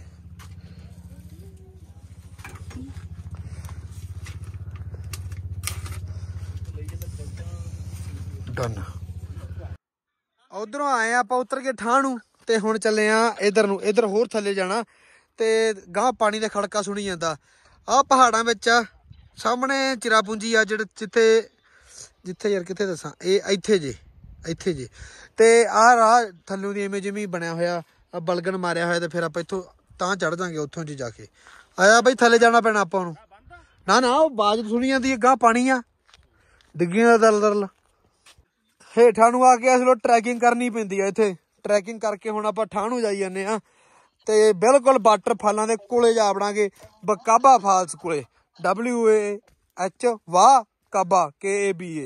Speaker 1: ਡਨ। ਉਧਰੋਂ ਆਏ ਆਪਾਂ, ਉਤਰ ਕੇ ਠਾਹ ਨੂੰ ਤੇ ਹੁਣ ਚੱਲੇ ਆ ਇਧਰ ਨੂੰ। ਇਧਰ ਹੋਰ ਥੱਲੇ ਜਾਣਾ ਤੇ ਗਾਂ ਪਾਣੀ ਦਾ ਖੜਕਾ ਸੁਣੀ ਜਾਂਦਾ। ਆਹ ਪਹਾੜਾਂ ਵਿੱਚ ਆ ਸਾਹਮਣੇ ਚਿਰਾਪੂੰਜੀ ਆ, ਜਿੱਥੇ ਯਾਰ ਕਿੱਥੇ ਦੱਸਾਂ, ਇਹ ਇੱਥੇ ਜੇ ਤੇ ਆਹ ਰਾਹ ਥੱਲੋਂ ਦੀ ਇਵੇਂ ਜਿਵੇਂ ਬਣਿਆ ਹੋਇਆ, ਬਲਗਨ ਮਾਰਿਆ ਹੋਇਆ ਤੇ ਫਿਰ ਆਪਾਂ ਇੱਥੋਂ ਤਾਂ ਚੜ ਜਾਾਂਗੇ ਉੱਥੋਂ ਜੀ ਜਾ ਕੇ। ਆਇਆ ਬਈ ਥੱਲੇ ਜਾਣਾ ਪੈਣਾ ਆਪਾਂ ਨੂੰ। ਨਾ ਉਹ ਬਾਜ਼ ਸੁਣੀ ਜਾਂਦੀ ਹੈ, ਗਾਂ ਪਾਣੀ ਆ, ਡਿੱਗੀਆਂ ਦਾ ਦਰਲ। ਹੇਠਾਂ ਨੂੰ ਆ ਕੇ ਅਸਲੋਂ ਟਰੈਕਿੰਗ ਕਰਨੀ ਪੈਂਦੀ ਆ ਇੱਥੇ। ਟਰੈਕਿੰਗ ਕਰਕੇ ਹੁਣ ਆਪਾਂ ਠਾਹ ਨੂੰ ਜਾਈ ਜਾਂਦੇ ਆ ਤੇ ਬਿਲਕੁਲ ਵਾਟਰਫਾਲਾਂ ਦੇ ਕੋਲੇ ਜਾ ਵੜਾਂਗੇ, ਬਕਾਬਾ ਫਾਲਸ ਕੋਲੇ। WAH ਵਾਹ ਕਾਬਾ KABA।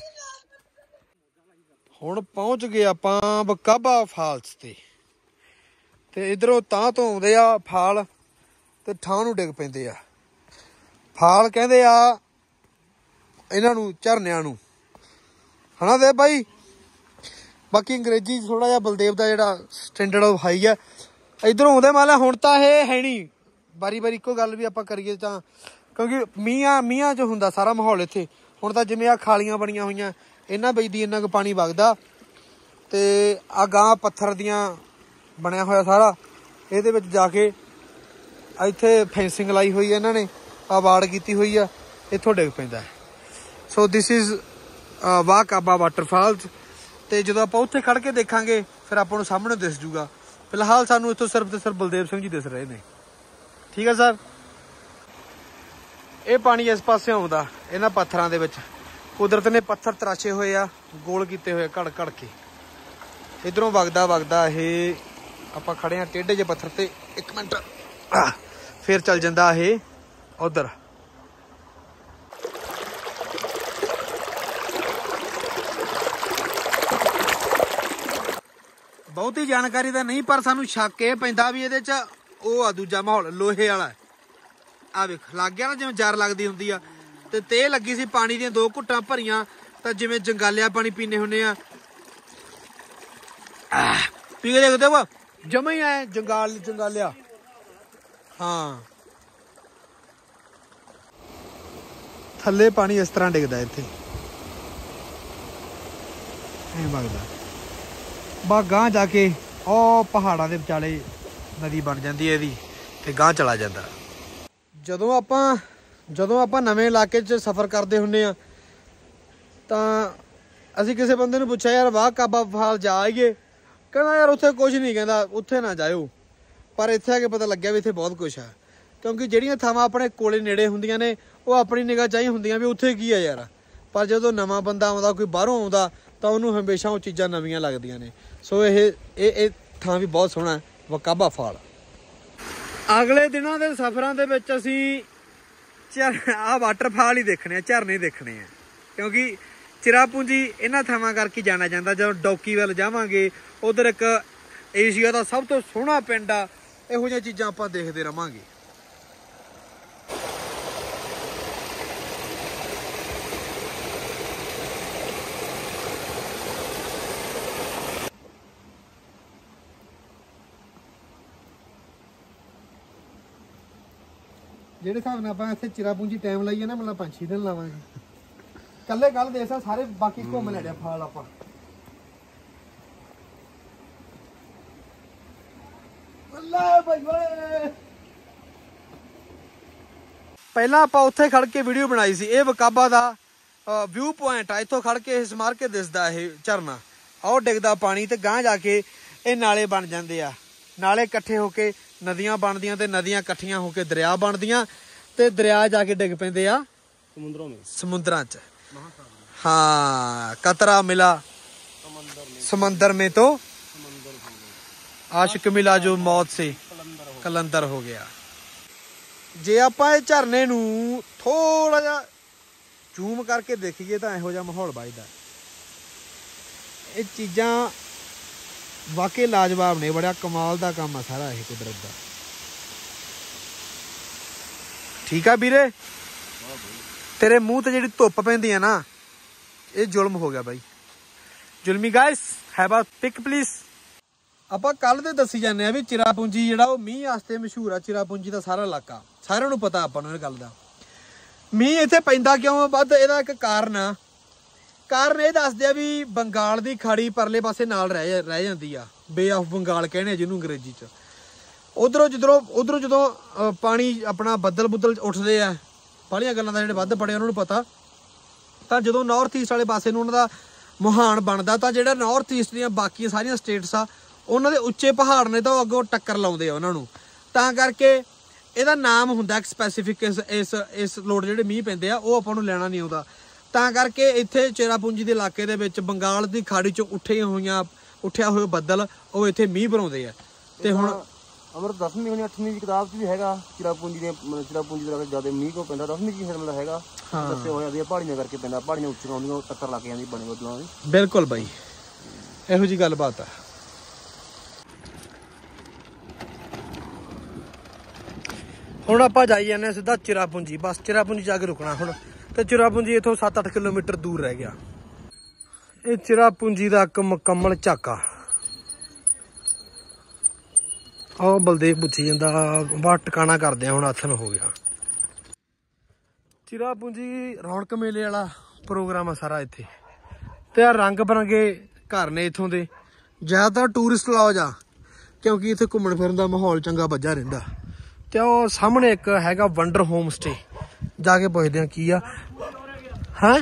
Speaker 1: ਹੁਣ ਪਹੁੰਚ ਗਏ ਆਪਾਂ ਬਕਾਬਾ ਫਾਲਸ ਤੇ ਇਧਰੋਂ ਤਾਂ ਤੋਂ ਆਉਂਦੇ ਆ ਫਾਲ ਤੇ ਠਾਹ ਨੂੰ ਡਿੱਗ ਪੈਂਦੇ ਆ। ਫਾਲ ਕਹਿੰਦੇ ਆ ਇਹਨਾਂ ਨੂੰ, ਝਰਨਿਆਂ ਨੂੰ, ਹਨਾ ਦੇ ਬਾਈ। ਬਾਕੀ ਅੰਗਰੇਜ਼ੀ ਥੋੜਾ ਜਿਹਾ ਬਲਦੇਵ ਦਾ ਜਿਹੜਾ ਸਟੈਂਡਰਡ ਉਹ ਹਾਈ ਆ। ਇਧਰੋਂ ਆਉਂਦੇ ਮਾਲਾ ਹੁਣ ਤਾਂ ਇਹ ਹੈ ਨਹੀਂ ਵਾਰੀ ਇੱਕੋ ਗੱਲ ਵੀ ਆਪਾਂ ਕਰੀਏ ਤਾਂ, ਕਿਉਂਕਿ ਮੀਂਹਾਂ 'ਚ ਹੁੰਦਾ ਸਾਰਾ ਮਾਹੌਲ ਇੱਥੇ। ਹੁਣ ਤਾਂ ਜਿਵੇਂ ਆ ਖਾਲੀਆਂ ਬਣੀਆਂ ਹੋਈਆਂ ਇਹਨਾਂ ਵਿੱਚ ਦੀ ਇੰਨਾ ਕੁ ਪਾਣੀ ਵਗਦਾ ਤੇ ਆ ਗਾਂ ਪੱਥਰ ਦੀਆਂ ਬਣਿਆ ਹੋਇਆ ਸਾਰਾ। ਇਹਦੇ ਵਿੱਚ ਜਾ ਕੇ ਇੱਥੇ ਫੈਂਸਿੰਗ ਲਾਈ ਹੋਈ ਹੈ ਇਹਨਾਂ ਨੇ, ਆ ਵਾੜ ਕੀਤੀ ਹੋਈ ਆ, ਇੱਥੋਂ ਡਿੱਗ ਪੈਂਦਾ। ਸੋ ਦਿਸ ਇਜ਼ ਵਾਹ ਕਾਬਾ ਵਾਟਰਫਾਲਸ। ਤੇ ਜਦੋਂ ਆਪਾਂ ਉੱਥੇ ਖੜ ਕੇ ਦੇਖਾਂਗੇ ਫਿਰ ਆਪਾਂ ਨੂੰ ਸਾਹਮਣੇ ਦਿਸ ਜੂਗਾ। ਫਿਲਹਾਲ ਸਾਨੂੰ ਇੱਥੋਂ ਸਿਰਫ ਤੇ ਸਿਰਫ ਬਲਦੇਵ ਸਿੰਘ ਜੀ ਦਿਸ ਰਹੇ ਨੇ। ਠੀਕ ਹੈ ਸਰ। ਇਹ ਪਾਣੀ ਇਸ ਪਾਸੇ ਆਉਂਦਾ ਇਹਨਾਂ ਪੱਥਰਾਂ ਦੇ ਵਿੱਚ। ਕੁਦਰਤ ਨੇ ਪੱਥਰ ਤਰਾਸ਼ੇ ਹੋਏ ਆ, ਗੋਲ ਕੀਤੇ ਹੋਏ ਘੜ ਕੇ। ਇਧਰੋਂ ਵਗਦਾ ਇਹ, ਆਪਾਂ ਖੜੇ ਆ ਟੇਢੇ ਜਿਹੇ ਪੱਥਰ ਤੇ। 1 ਮਿੰਟ, ਫਿਰ ਚੱਲ ਜਾਂਦਾ ਇਹ ਉਧਰ। ਬਹੁਤੀ ਜਾਣਕਾਰੀ ਤਾਂ ਨਹੀਂ, ਪਰ ਸਾਨੂੰ ਸ਼ੱਕ ਇਹ ਪੈਂਦਾ ਵੀ ਇਹਦੇ 'ਚ ਉਹ ਆ ਦੂਜਾ ਮਾਹੌਲ ਲੋਹੇ ਵਾਲਾ। ਆ ਵੇਖ ਲੱਗ ਗਿਆ ਨਾ ਜਿਵੇਂ ਜਰ ਲੱਗਦੀ ਹੁੰਦੀ ਆ। ਤੇ ਤੇਹ ਲੱਗੀ ਸੀ ਪਾਣੀ ਦੀਆਂ 2 ਘੁੱਟਾਂ ਭਰੀਆਂ, ਤਾਂ ਜਿਵੇਂ ਜੰਗਾਲਿਆ ਪਾਣੀ ਪੀਨੇ ਹੁੰਦੇ ਆ। ਪੀ ਕੇ ਦੇਖਦੇ ਵਾ ਜਮਾ ਹੀ ਆਏ ਜੰਗਾਲਿਆ। ਹਾਂ ਥੱਲੇ ਪਾਣੀ ਇਸ ਤਰ੍ਹਾਂ ਡਿੱਗਦਾ ਇੱਥੇ, ਐ ਵਗਦਾ। ਬਾ ਗਾਂ ਜਾ ਕੇ ਉਹ ਪਹਾੜਾਂ ਦੇ ਵਿਚਾਲੇ ਨਦੀ ਬਣ ਜਾਂਦੀ ਹੈ ਇਹਦੀ ਤੇ ਗਾਂ ਚਲਾ ਜਾਂਦਾ। ਜਦੋਂ ਆਪਾਂ ਨਵੇਂ ਇਲਾਕੇ 'ਚ ਸਫ਼ਰ ਕਰਦੇ ਹੁੰਦੇ ਆ ਤਾਂ ਅਸੀਂ ਕਿਸੇ ਬੰਦੇ ਨੂੰ ਪੁੱਛਿਆ ਯਾਰ ਵਾਹ ਕਾਬਾ ਫਾਲ ਜਾ ਆਈਏ, ਕਹਿੰਦਾ ਯਾਰ ਉੱਥੇ ਕੁਝ ਨਹੀਂ, ਕਹਿੰਦਾ ਉੱਥੇ ਨਾ ਜਾਇਓ। ਪਰ ਇੱਥੇ ਆ ਕੇ ਪਤਾ ਲੱਗਿਆ ਵੀ ਇੱਥੇ ਬਹੁਤ ਕੁਛ ਆ, ਕਿਉਂਕਿ ਜਿਹੜੀਆਂ ਥਾਵਾਂ ਆਪਣੇ ਕੋਲੇ ਨੇੜੇ ਹੁੰਦੀਆਂ ਨੇ ਉਹ ਆਪਣੀ ਨਿਗਾਹ 'ਚ ਹੀ ਹੁੰਦੀਆਂ ਵੀ ਉੱਥੇ ਕੀ ਆ ਯਾਰ। ਪਰ ਜਦੋਂ ਨਵਾਂ ਬੰਦਾ ਆਉਂਦਾ, ਕੋਈ ਬਾਹਰੋਂ ਆਉਂਦਾ, ਤਾਂ ਉਹਨੂੰ ਹਮੇਸ਼ਾ ਉਹ ਚੀਜ਼ਾਂ ਨਵੀਆਂ ਲੱਗਦੀਆਂ ਨੇ। ਸੋ ਇਹ ਥਾਂ ਵੀ ਬਹੁਤ ਸੋਹਣਾ ਬਕਾਬਾ ਫਾਲ। ਅਗਲੇ ਦਿਨਾਂ ਦੇ ਸਫ਼ਰਾਂ ਦੇ ਵਿੱਚ ਅਸੀਂ ਆਹ ਵਾਟਰਫਾਲ ਹੀ ਦੇਖਣੇ ਆ, ਝਰਨੇ ਦੇਖਣੇ ਆ, ਕਿਉਂਕਿ ਚਿਰਾਪੂੰਜੀ ਇਹਨਾਂ ਥਾਵਾਂ ਕਰਕੇ ਜਾਣਾ ਜਾਂਦਾ। ਜਦੋਂ ਡੌਕੀ ਵੱਲ ਜਾਵਾਂਗੇ ਉਧਰ ਇੱਕ ਏਸ਼ੀਆ ਦਾ ਸਭ ਤੋਂ ਸੋਹਣਾ ਪਿੰਡ ਆ। ਇਹੋ ਜਿਹੀਆਂ ਚੀਜ਼ਾਂ ਆਪਾਂ ਦੇਖਦੇ ਰਵਾਂਗੇ। ਜਿਹੜੇ ਹਿਸਾਬ ਨਾਲ ਆਪਾਂ ਇੱਥੇ ਚਿਰਾਪੂੰਜੀ ਟਾਈਮ ਲਾਈਏ ਨਾ, ਮਤਲਬ 5-6 ਦਿਨ ਲਾਵਾਂਗੇ ਕੱਲੇ। ਕੱਲ ਦੇ ਸਾਰੇ ਬਾਕੀ ਘੁੰਮ ਲੈਣੇ ਫਾਲ ਆਪਾਂ। ਪਹਿਲਾਂ ਆਪਾਂ ਉੱਥੇ ਖੜ ਕੇ ਵੀਡੀਓ ਬਣਾਈ ਸੀ। ਇਹ ਬਕਾਬਾ ਦਾ ਵਿਊ ਪੁਆਇੰਟ ਆ। ਇੱਥੋਂ ਖੜ ਕੇ ਸਮਾਰ ਕੇ ਦਿਸਦਾ ਇਹ ਝਰਨਾ। ਆਹ ਡਿੱਗਦਾ ਪਾਣੀ ਤੇ ਗਾਂਹ ਜਾ ਕੇ ਇਹ ਨਾਲੇ ਬਣ ਜਾਂਦੇ ਆ। ਨਾਲੇ ਇਕੱਠੇ ਹੋ ਕੇ ਨਦੀਆਂ ਬਣਦੀਆਂ ਤੇ ਨਦੀਆਂ ਇਕੱਠੀਆਂ ਹੋ ਕੇ ਦਰਿਆ ਬਣਦੀਆਂ ਤੇ ਦਰਿਆ ਜਾ ਕੇ ਡਿੱਗ ਪੈਂਦੇ ਆ ਸਮੁੰਦਰਾਂ 'ਚ। हाँ कतरा मिला समंदर में तो आशिक मिला जो मौत से कलंदर हो गया। जे ਆਪਾਂ ਇਹ ਝਰਨੇ ਨੂੰ ਥੋੜਾ ਜਿਹਾ ਜ਼ੂਮ ਕਰਕੇ ਦੇਖੀਏ ਤਾਂ ਇਹੋ ਜਿਹਾ ਮਾਹੌਲ ਵੱਜਦਾ। ਇਹ ਚੀਜ਼ਾਂ ਵਾਕਈ ਲਾਜਵਾਬ ਨੇ, ਬੜਾ ਕਮਾਲ ਦਾ ਕੰਮ ਆ ਸਾਰਾ ਇਹ ਕੁਦਰਤ ਦਾ। ਠੀਕ ਆ ਵੀਰੇ, ਤੇਰੇ ਮੂੰਹ ਤੇ ਜਿਹੜੀ ਧੁੱਪ ਪੈਂਦੀ ਆ ਨਾ, ਇਹ ਜ਼ੁਲਮ ਹੋ ਗਿਆ ਬਾਈ। ਜ਼ੁਲਮੀ guys have a pic please. ਆਪਾਂ ਕੱਲ ਦੇ ਦੱਸੀ ਜਾਂਦੇ ਆ ਵੀ ਚਿਰਾਪੂੰਜੀ ਜਿਹੜਾ ਉਹ ਮੀਂਹ ਵਾਸਤੇ ਮਸ਼ਹੂਰ ਆ। ਚਿਰਾਪੂੰਜੀ ਦਾ ਸਾਰਾ ਇਲਾਕਾ ਸਾਰਿਆਂ ਨੂੰ ਪਤਾ, ਆਪਾਂ ਨੂੰ ਇਹ ਗੱਲ ਦਾ। ਮੀਂਹ ਇੱਥੇ ਪੈਂਦਾ ਕਿਉਂ ਵੱਧ, ਇਹਦਾ ਇੱਕ ਕਾਰਨ ਆ। ਕਾਰਨ ਇਹ ਦੱਸਦੇ ਆ ਵੀ ਬੰਗਾਲ ਦੀ ਖਾੜੀ ਪਰਲੇ ਪਾਸੇ ਨਾਲ ਰਹਿ ਜਾਂਦੀ ਆ। ਬੇ ਆਫ ਬੰਗਾਲ ਕਹਿੰਦੇ ਜਿਹਨੂੰ ਅੰਗਰੇਜ਼ੀ 'ਚ। ਉਧਰੋਂ ਜਦੋਂ ਪਾਣੀ ਆਪਣਾ ਬੱਦਲ ਬੁੱਦਲ ਉੱਠਦੇ ਆ, ਬਾਹਲੀਆਂ ਗੱਲਾਂ ਦਾ ਜਿਹੜੇ ਵੱਧ ਪੜੇ ਉਹਨਾਂ ਨੂੰ ਪਤਾ। ਤਾਂ ਜਦੋਂ ਨਾਰਥ ਈਸਟ ਵਾਲੇ ਪਾਸੇ ਨੂੰ ਉਹਨਾਂ ਦਾ ਮੁਹਾਨ ਬਣਦਾ, ਤਾਂ ਜਿਹੜਾ ਨਾਰਥ ਈਸਟ ਦੀਆਂ ਬਾਕੀ ਸਾਰੀਆਂ ਸਟੇਟਸ ਆ ਉਹਨਾਂ ਦੇ ਉੱਚੇ ਪਹਾੜ ਨੇ ਤਾਂ ਉਹ ਅੱਗੋਂ ਟੱਕਰ ਲਾਉਂਦੇ ਆ ਉਹਨਾਂ ਨੂੰ। ਤਾਂ ਕਰਕੇ ਇਹਦਾ ਨਾਮ ਹੁੰਦਾ ਇੱਕ ਸਪੈਸੀਫਿਕ। ਇਸ ਲੋਟ ਜਿਹੜੇ ਮੀਂਹ ਪੈਂਦੇ ਆ ਉਹ ਆਪਾਂ ਨੂੰ ਲੈਣਾ ਨਹੀਂ ਆਉਂਦਾ। ਤਾਂ ਕਰਕੇ ਇੱਥੇ ਚਿਰਾਪੂੰਜੀ ਦੇ ਇਲਾਕੇ ਦੇ ਵਿੱਚ ਬੰਗਾਲ ਦੀ ਖਾੜੀ 'ਚੋਂ ਉੱਠਿਆ ਹੋਏ ਬੱਦਲ ਉਹ ਇੱਥੇ ਮੀਂਹ ਬਣਾਉਂਦੇ ਆ। ਤੇ ਹੁਣ
Speaker 2: ਅਮਰ 10ਵੀਂ ਹੋਣੀ 8ਵੀਂ ਦੀ ਕਿਤਾਬ 'ਚ ਵੀ ਹੈਗਾ ਚਿਰਾਪੂੰਜੀ ਦੇ ਜ਼ਿਆਦਾ ਮੀਂਹ ਕੋ ਪੈਂਦਾ 10ਵੀਂ ਕੀ ਮਤਲਬ ਹੈਗਾ ਦੱਸੇ ਹੋਇਆ ਵੀ ਪਹਾੜੀਆਂ ਕਰਕੇ ਪੈਂਦਾ ਪਹਾੜੀਆਂ ਉੱਚੀਆਂ ਆਉਂਦੀਆਂ ਉਹ ਟੱਕਰ ਲੱਗ ਜਾਂਦੀ ਬਣੇ ਬੱਦਲਾਂ ਦੀ।
Speaker 1: ਬਿਲਕੁਲ ਬਾਈ ਇਹੋ ਜੀ ਗੱਲਬਾਤ ਆ। ਹੁਣ ਆਪਾਂ ਜਾਈ ਜਾਂਦੇ ਹਾਂ ਸਿੱਧਾ ਚਿਰਾਪੂੰਜੀ। ਬਸ ਚਿਰਾਪੂੰਜੀ ਜਾ ਕੇ ਰੁਕਣਾ ਹੁਣ। ਤੇ ਚਿਰਾਪੂੰਜੀ ਇੱਥੋਂ 7-8 ਕਿਲੋਮੀਟਰ ਦੂਰ ਰਹਿ ਗਿਆ। ਇਹ ਚਿਰਾਪੂੰਜੀ ਦਾ ਇੱਕ ਮੁਕੰਮਲ ਝਾਕਾ। ਆਹ ਬਲਦੇਵ ਪੁੱਛੀ ਜਾਂਦਾ ਬਾ ਟਿਕਾਣਾ ਕਰਦੇ ਆ ਹੁਣ ਆਥਣ ਹੋ ਗਿਆ। ਚਿਰਾਪੂੰਜੀ ਰੌਣਕ ਮੇਲੇ ਵਾਲਾ ਪ੍ਰੋਗਰਾਮ ਆ ਸਾਰਾ ਇੱਥੇ। ਤੇ ਆ ਰੰਗ ਬਰੰਗੇ ਘਰ ਨੇ ਇੱਥੋਂ ਦੇ। ਜ਼ਿਆਦਾਤਰ ਟੂਰਿਸਟ ਲੌਜ ਆ ਕਿਉਂਕਿ ਇੱਥੇ ਘੁੰਮਣ ਫਿਰਨ ਦਾ ਮਾਹੌਲ ਚੰਗਾ ਬੱਝਾ ਰਹਿੰਦਾ। ਤੇ ਉਹ ਸਾਹਮਣੇ ਇੱਕ ਹੈਗਾ ਵੰਡਰ ਹੋਮ ਸਟੇ। ਜਾ ਕੇ ਪੁੱਛਦੇ ਆ ਕੀ ਆ। ਹੈ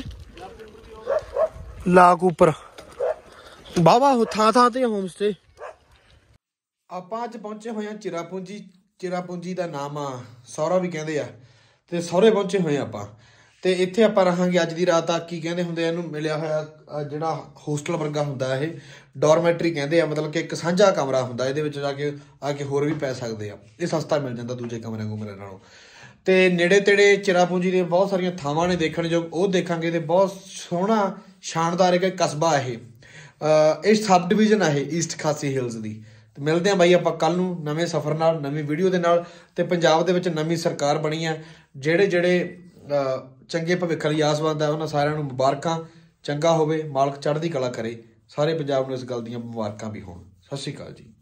Speaker 1: ਲਾਕ ਉੱਪਰ ਬਾਵਾ ਥਾਂ ਤੇ ਹੋਮ ਸਟੇ। ਆਪਾਂ ਅੱਜ ਪਹੁੰਚੇ ਹੋਏ ਆ ਚਿਰਾਪੂੰਜੀ। ਚਿਰਾਪੂੰਜੀ ਦਾ ਨਾਮ ਆ ਸੌਰਾ ਵੀ ਕਹਿੰਦੇ ਆ ਤੇ ਸਹੁਰੇ ਪਹੁੰਚੇ ਹੋਏ ਆਪਾਂ। ਤੇ ਇੱਥੇ ਆਪਾਂ ਰਹਾਂਗੇ ਅੱਜ ਦੀ ਰਾਤ ਤੱਕ। ਕੀ ਕਹਿੰਦੇ ਹੁੰਦੇ ਇਹਨੂੰ ਮਿਲਿਆ ਹੋਇਆ ਜਿਹੜਾ ਹੋਸਟਲ ਵਰਗਾ ਹੁੰਦਾ ਇਹ ਡੋਰਮੈਟਰੀ ਕਹਿੰਦੇ ਆ। ਮਤਲਬ ਕਿ ਇੱਕ ਸਾਂਝਾ ਕਮਰਾ ਹੁੰਦਾ ਇਹਦੇ ਵਿੱਚ ਜਾ ਕੇ ਆ ਕੇ ਹੋਰ ਵੀ ਪੈ ਸਕਦੇ ਆ। ਇਹ ਸਸਤਾ ਮਿਲ ਜਾਂਦਾ ਦੂਜੇ ਕਮਰੇ ਨਾਲੋਂ। ਤੇ ਨੇੜੇ ਤੇੜੇ ਚਿਰਾਪੂੰਜੀ ਦੀਆਂ ਬਹੁਤ ਸਾਰੀਆਂ ਥਾਵਾਂ ਨੇ ਦੇਖਣ ਯੋਗ ਉਹ ਦੇਖਾਂਗੇ। ਤੇ ਬਹੁਤ ਸੋਹਣਾ ਸ਼ਾਨਦਾਰ ਇੱਕ ਕਸਬਾ ਇਹ ਸਬ ਡਿਵੀਜ਼ਨ ਆ ਇਹ ਈਸਟ ਖਾਸੀ ਹਿਲਸ ਦੀ। ਤੇ ਮਿਲਦੇ ਆ ਬਾਈ ਆਪਾਂ ਕੱਲ ਨੂੰ ਨਵੇਂ ਸਫ਼ਰ ਨਾਲ ਨਵੀਂ ਵੀਡੀਓ ਦੇ ਨਾਲ। ਤੇ ਪੰਜਾਬ ਦੇ ਵਿੱਚ ਨਵੀਂ ਸਰਕਾਰ ਬਣੀ ਆ। ਜਿਹੜੇ ਚੰਗੇ ਭਵਿੱਖ ਲਈ ਆਸਵੰਦ ਆ ਉਹਨਾਂ ਸਾਰਿਆਂ ਨੂੰ ਮੁਬਾਰਕਾਂ। ਚੰਗਾ ਹੋਵੇ ਮਾਲਕ ਚੜ੍ਹਦੀ ਕਲਾ ਕਰੇ। ਸਾਰੇ ਪੰਜਾਬ ਨੂੰ ਇਸ ਗੱਲ ਦੀਆਂ ਮੁਬਾਰਕਾਂ ਵੀ ਹੋਣ। ਸਤਿ ਸ਼੍ਰੀ ਅਕਾਲ ਜੀ।